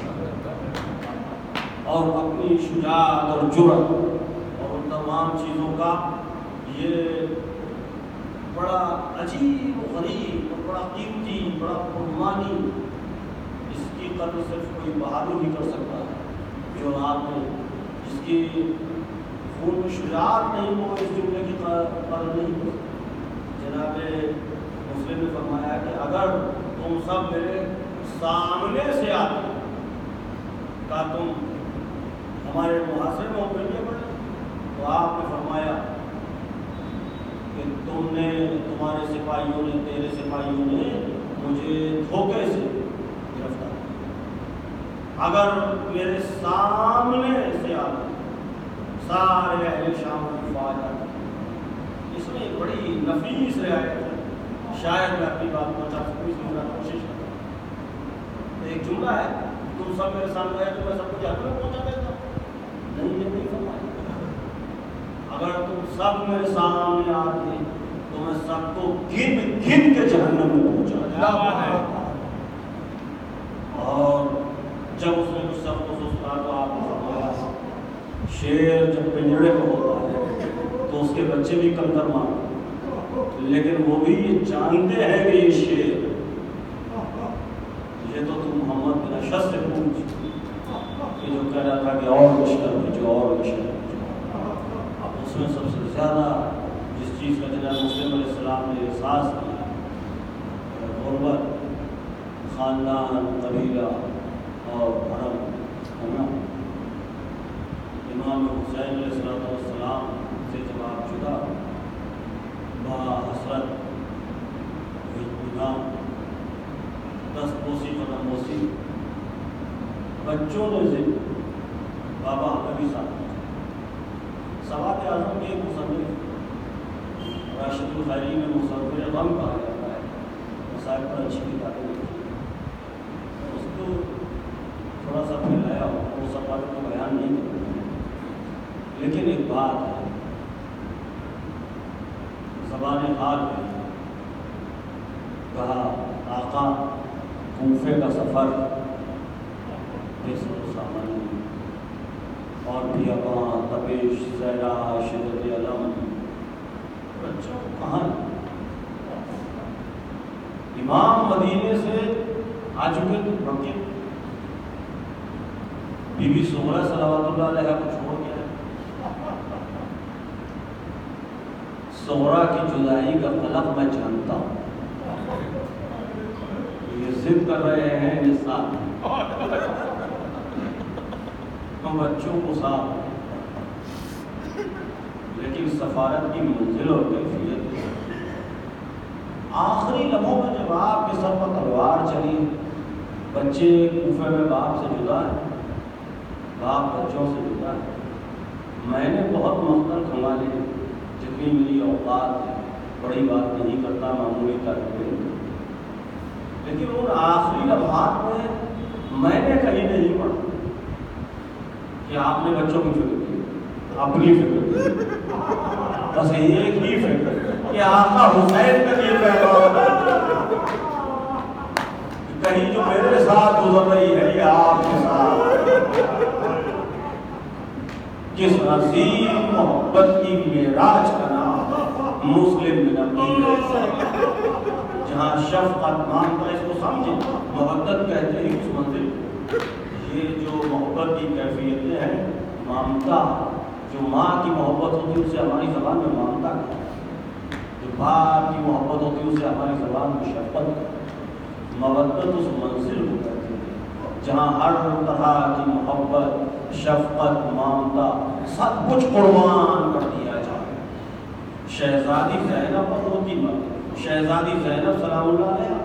Speaker 1: اور اپنی شجاعت اور جرأت اور ان تمام چیزوں کا یہ بڑا عجیب و غریب اور بڑا قیمتی، بڑا قربانی، اس کی قدر صرف کوئی بہادر ہی کر سکتا ہے، جو آپ نے جس کی خون میں شجاعت نہیں ہو اس جملے کی قدر نہیں ہو۔ جناب مسلم نے فرمایا کہ اگر تم سب میرے سامنے سے آتے کا تم ہمارے محاصرے میں ابھرنے پڑے، تو آپ نے فرمایا کہ تمہارے سپاہیوں نے، تیرے سپاہیوں نے مجھے دھوکے سے گرفتار، اگر میرے سامنے سے آتے سارے اہل شام کی فوج آتی۔ اس میں ایک بڑی نفیس رعایت ہے، شاید میں اپنی بات پہنچا سکوں، اس لیے کوشش کرتا ہوں۔ ایک جملہ ہے، تم سب میرے سامنے آئے تو میں سب کو جہنم میں پہنچا دیتا ہوں، نہیں فرمایا۔ اگر تم سب میرے سامنے آتے تو میں سب کو گن کے جہنم میں پہنچا دیتا۔ اور جب اس نے کچھ سب کو سستا تو آپ نے فرمایا شیر جب پنجرے میں ہوتا ہے تو اس کے بچے بھی کنکر مارتے، لیکن وہ بھی یہ جانتے ہیں کہ یہ شیر، یہ تو تم محمد بن اشعث سے پوچھ کہ جو کہہ رہا تھا کہ اور مشکل بھیجو اور مشکل بھیجو۔ اب اس میں سب سے زیادہ جس چیز کا جناب مسلم علیہ السلام نے احساس کیا، غربت، خاندان، قبیلہ اور دھرم، ہے نا۔ امام حسین علیہ السلام سے جب آپ جدا با حسرت نام 10 بوسی قدم بوسی، بچوں نے ضد، بابا کبھی صاحب سوات اعظم کے مصنف راشد الخیری میں مصور غم کہا جاتا ہے، مسائل پر اچھی کتابیں لکھی، اس کو تھوڑا سا پھیلایا، وہ سب باتوں کو بیان نہیں کرتا، لیکن ایک بات ہے، زبان حال میں کہا آقا کوفے کا سفر بے سر و سامان اور بھی اباں تپش زہرا شدت علم، بچوں کہاں؟ امام مدینے سے آ چکے تو مکے، بی بی سغرا صلوات اللہ علیہ کو چھوڑ گیا۔ سغرا کی جدائی کا قلق میں جانتا ہوں، یہ ضد کر رہے ہیں نساء، ہم بچوں کو ساتھ، لیکن سفارت کی منزل اور کیفیت آخری لمحوں میں جب آپ کے سر پر تلوار چلی، بچے کوفے میں باپ سے جدا ہے، باپ بچوں سے جدا ہے، میں نے بہت مختل کما لی، جتنی میری اوقات ہے، بڑی بات نہیں کرتا، معمولی کرتے، لیکن ان آخری لمحات میں میں نے کہیں نہیں پڑھا کہ آپ نے بچوں کی فکر کی، اپنی فکر کی، بس ایک ہی فکر کہ آقا حسین کا یہ پیغام کہیں جو میرے ساتھ گزر رہی ہے یہ آپ کے ساتھ کس عظیم محبت کی معراج کا نام مسلم بن نبی، جہاں شفقت مانتا، اس کو سمجھیں، محبت کہتے ہیں اس منزل، یہ جو محبت کی کیفیتیں ہیں، مامتا، جو ماں کی محبت ہوتی ہے اسے ہماری زبان میں مامتا کہتے ہیں، جو باپ کی محبت ہوتی ہے اسے ہماری زبان میں شفقت کہتے ہیں۔ مودت اس منزل کو کہتے ہیں جہاں ہر طرح کی محبت، شفقت، مامتا سب کچھ قربان کر دیا جائے۔ شہزادی زینب پر ہوتی بات، شہزادی زینب سلام اللہ علیہ،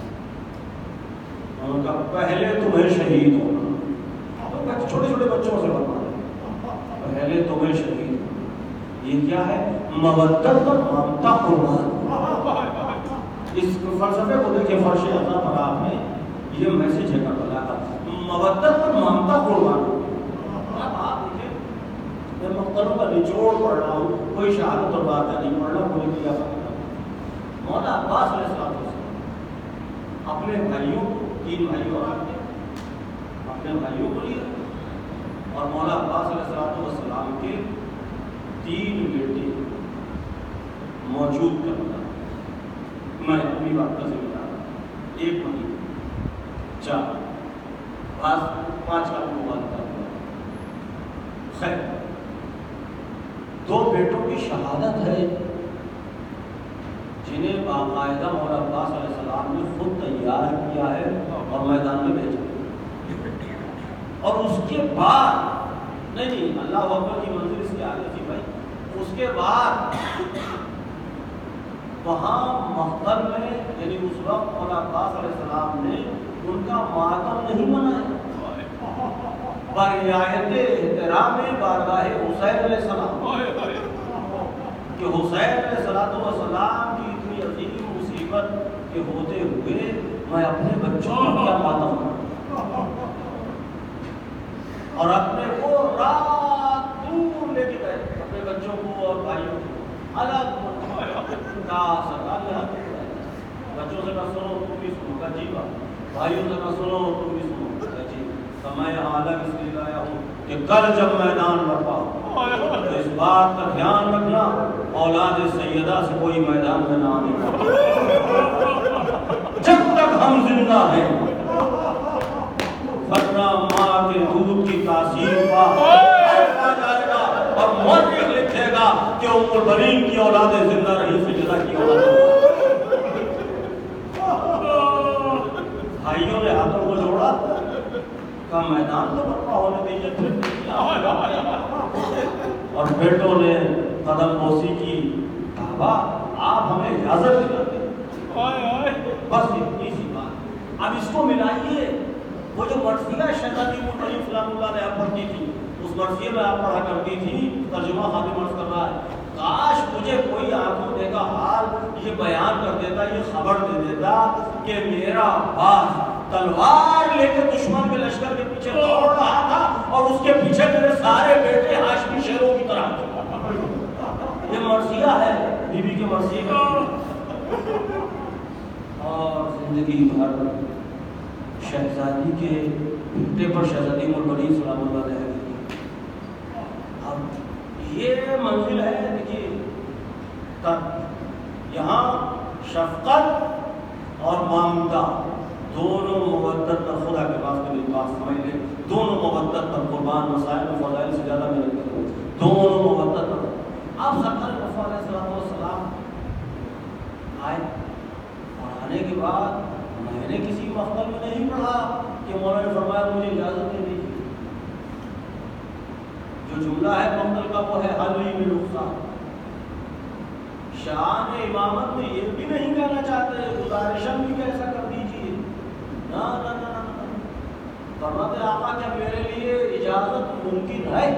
Speaker 1: ان کا پہلے تمہیں شہید ہونا، چھوٹے چھوٹے بچوں سے بنوانا، پہلے تمہیں شہید ہونا، یہ کیا ہے؟ مودت اور مامتا قربان۔ اس فلسفے کو دیکھیں، فرش اعلیٰ پر آپ نے یہ میسج ہے کربلا کا، مودت اور مامتا قربان۔ اب آپ دیکھیں، میں مختلف کا نچوڑ پڑھ رہا ہوں، کوئی شہادت اور واقعہ نہیں پڑھ رہا، کوئی کیا مولا عباس علیہ السلام اپنے بھائیوں، 3 بھائیوں اپنے بھائیوں کو لیا، اور مولا عباس علیہ السلام کے 3 بیٹے موجود کرنا، میں اپنی بات کا ذمہ دار 1 مہینہ 4 5 کا مبالغہ ہوا. خیر 2 بیٹوں کی شہادت ہے جنہیں باقاعدہ مولا عباس علیہ السلام نے خود تیار کیا ہے اور میدان میں بھیجا. اور اس کے بعد نہیں اللہ اکبر کی منزل اس کے آگے تھی بھائی. اس کے بعد وہاں مقتل میں یعنی اس وقت مولا عباس علیہ السلام نے ان کا ماتم نہیں منایا برعایت احترام بارگاہ حسین علیہ السلام کہ حسین علیہ السلام کی اتنی عظیم مصیبت کے ہوتے ہوئے میں اپنے بچوں کو کیا ماتم مناؤں اور اپنے کو رات دور لے کے گئے اپنے بچوں کو اور بھائیوں کو الگ بچوں سے نہ سنو تم بھی سنو گا جی بات. بھائیوں سے نہ سنو تم بھی سنو گا جی. تو میں یہاں الگ اس لیے لایا ہوں کہ کل جب میدان برپا تو اس بات کا دھیان رکھنا اولاد سیدہ سے کوئی میدان میں نہ آنے. جب تک ہم زندہ ہیں ورنہ ماں کے دودھ کی تاثیر پا جائے گا اور مورخ لکھے گا کہ ام البنین کی اولاد زندہ رہی سیدہ کی اولاد. بھائیوں نے ہاتھوں کو جوڑا کا میدان تو برپا ہونے دیجیے اور بیٹوں نے قدم بوسی کی. بابا آپ ہمیں اجازت دلاتے بس اتنی سی بات. اب اس کو ملائیے وہ جو مرثیہ شہزادی مرتضی سلام اللہ نے آپ پڑھتی تھی اس مرثیے میں آپ پڑھا کرتی تھی ترجمہ خادم عرض کر رہا ہے کاش مجھے کوئی آنکھوں دیکھا حال یہ بیان کر دیتا یہ خبر دے دیتا کہ میرا باپ تلوار لے کے دشمن کے لشکر کے پیچھے دوڑ رہا تھا اور اس کے پیچھے میرے سارے بیٹے ہاشمی شیروں کی طرح تھے. یہ مرثیہ ہے بی بی کے مرثیے کا. اور زندگی بھر شہزادی کے بیٹے پر شہزادی مربنی سلام اللہ علیہ کی. اب یہ منزل ہے دیکھیے یہاں شفقت اور مامتا دونوں مودت پر خدا کے پاس کے بات سمجھ لیں دونوں مودت پر قربان مسائل و فضائل سے زیادہ محنت کرو دونوں مودت پر. آپ سرکار مصطفیٰ علیہ السلام آئے اور آنے کے بعد میں نے کسی مقتل میں نہیں پڑھا کہ مولا نے فرمایا مجھے اجازت دے دیجیے. جو جملہ ہے مقتل کا وہ ہے حلی میں نقصان. شان امامت میں یہ بھی نہیں کہنا چاہتے گزارشن بھی کیسا کر دیجیے. نہ فرماتے آقا کیا میرے لیے اجازت ممکن ہے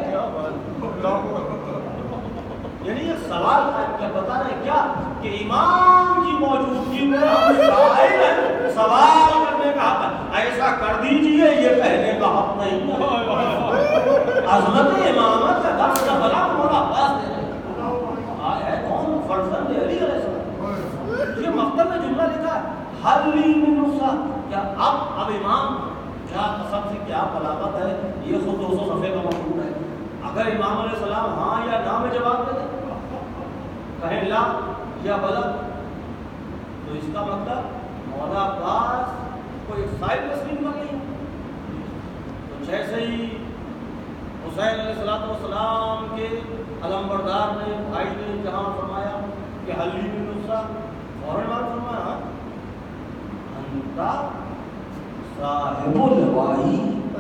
Speaker 1: یعنی یہ سوال کیا بتا رہے کیا کہ امام کی موجودگی میں ہم قائل ہیں سوال کرنے کا حق ایسا کر دیجئے یہ کہنے کا حق نہیں ہے. عظمت امامت کا درس کا بلا مولا عباس دے رہے ہے کون فرزند علی علیہ السلام. یہ مقتل میں جملہ لکھا ہے حلی من نصا کیا اب امام کیا قسم سے کیا بلاغت ہے یہ خود 200 صفحے کا مفہوم ہے. اگر امام علیہ السلام ہاں یا نہ میں جواب دے دیں کہیں لا یا بلا تو اس کا مطلب مولا عباس کو ایک صاحب تسلیم کر لیں. تو جیسے ہی حسین علیہ السلام کے علمبردار نے بھائی نے جہاں فرمایا کہ حلی بن نصرہ فوراً بات فرمایا انتا صاحب الوائی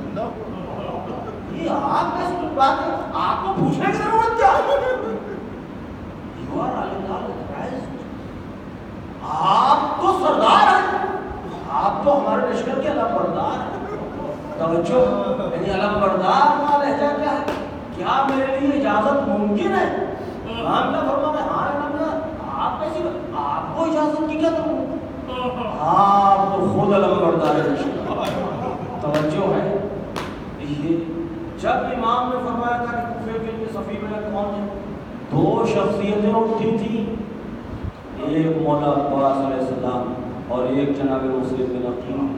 Speaker 1: یہ آپ کیسی بات ہے آپ کو پوچھنے کی ضرورت کیا ہے. آپ تو سردار ہیں آپ تو ہمارے لشکر کے علمبردار ہیں. توجہ یعنی علمبردار کا لہجہ کیا ہے کیا میرے لیے اجازت ممکن ہے. ہم کیا فرماتے ہیں ہاں علمبردار آپ کیسی آپ کو اجازت کی کیا ضرورت آپ تو خود علمبردار لشکر. توجہ ہے یہ جب امام نے فرمایا تھا کہ کوفے کے لیے صفی میں کون ہے 2 شخصیتیں اٹھی تھیں ایک مولا عباس علیہ السلام اور ایک جناب مسلم بن عقیل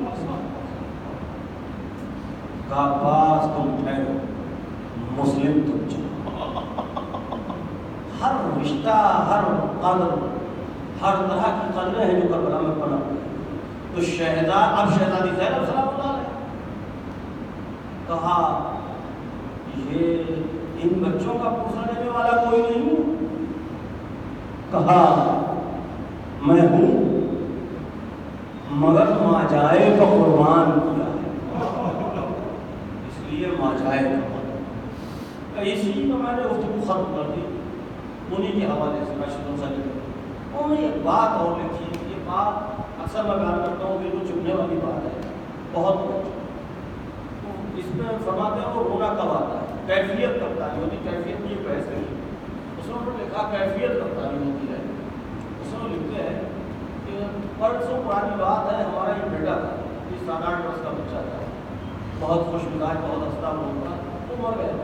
Speaker 1: کا عباس تم ٹھہرو مسلم تم چلو. ہر رشتہ ہر قدر ہر طرح کی قدریں ہیں جو کربلا میں پنپ گئی. تو اب شہزادی زینب سلام اللہ علیہ کہا یہ ان بچوں کا پوچھا دینے والا کوئی نہیں. کہا میں ہوں مگر ماں جائے کا قربان کیا ہے اس لیے ماں جائے کا اسی میں نے گفتگو ختم کر دی. انہیں کے حوالے سے میں شکر سا انہوں نے ایک بات اور لکھی. یہ بات اکثر میں بیان کرتا ہوں کہ وہ چپنے والی بات ہے بہت. اس میں فرماتے ہیں وہ رونا کب آتا ہے, کیفیت کب تاری ہوتی. کیفیت کی بحث نہیں. اس نے لکھا کیفیت کب تاری ہوتی ہے. اس میں لکھتے ہیں کہ پرسوں پرانی بات ہے, ہمارا ایک بیٹا تھا 7-8 برس کا بچہ تھا, بہت خوش مزاج بہت ہنستا بولتا, وہ مر گیا.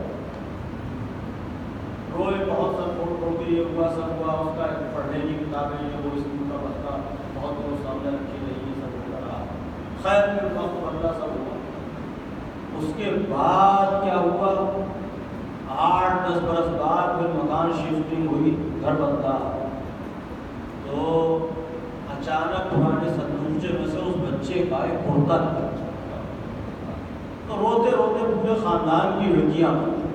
Speaker 1: روئے بہت سب فوٹو یہ ہوا سب ہوا. اس کا پڑھنے کی کتابیں یہ وہ اسکول کا بچہ بہت لوگ سامنے رکھی رہی یہ سب ہوتا رہا. خیر پھر وقت بدلا سب ہوا. اس کے بعد کیا ہوا 8-10 برس بعد پھر مکان شفٹنگ ہوئی, گھر بنتا. تو اچانک پرانے صندوقچے میں سے اس بچے کا ایک کرتا نکلا. تو روتے روتے پورے خاندان کی لڑکیاں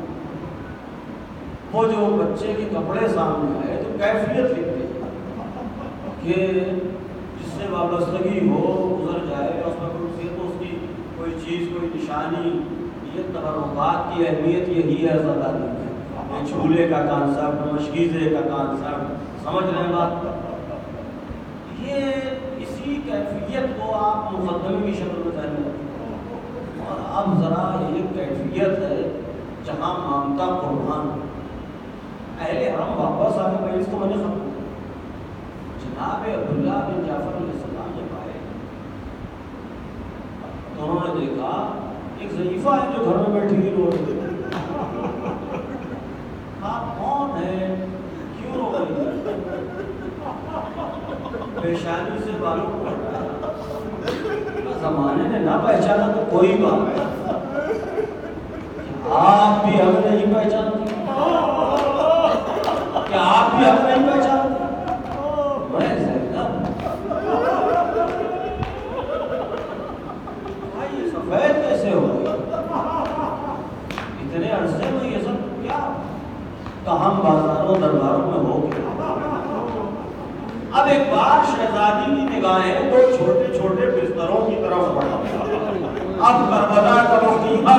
Speaker 1: وہ جو بچے کے کپڑے سامنے آئے تو کیفیت لکھتے کہ جس سے وابستگی ہو گزر جائے, اس میں تو اس کی کوئی چیز کوئی نشانی. یہ تبرکات کی اہمیت یہی ہے زیادہ یہ جھولے کا کانسیپٹ, مشکیزے کا کانسیپٹ, سمجھ رہے ہیں بات. یہ اسی کیفیت کو آپ مقدمے کی شکل میں ذہن میں رکھیں. اور اب ذرا یہ کیفیت ہے جہاں مانگتا قربان اہل حرم واپس آ کے اس کو میں نے ختم کیا. جناب عبداللہ بن جعفر علیہ السلام جب آئے تو انہوں نے دیکھا ایک ضعیفہ ہے جو گھر میں بیٹھی ہوئی رو رہی ہے. آپ کون ہے, کیوں رو رہی ہے؟ پیشانی سے بالوں کو ہٹایا. زمانے نے نہ پہچانا تو کوئی بات نہیں, آپ بھی ہمیں نہیں پہچانتے, کیا آپ بھی ہمیں نہیں پہچانتے؟ میں زینب یہ سفید کیسے ہو گئی؟ اتنے عرصے میں یہ سب کیا کہاں بازاروں درباروں میں ہو گیا. اب ایک بار شہزادی کی نگاہیں دو چھوٹے چھوٹے بستروں کی طرف بڑھا. اب کربلا کا وقیعہ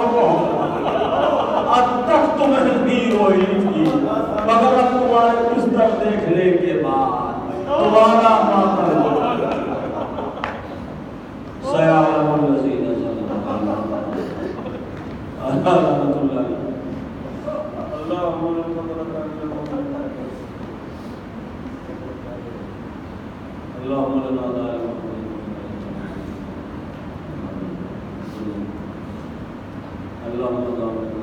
Speaker 1: اب تک تمہیں نہیں روئی تھی مگر اب تمہارے بستر دیکھنے کے بعد تمہارا ماتم سیعلم الذین ظلموا رحمۃ اللہ اللهم لنا دائما اللهم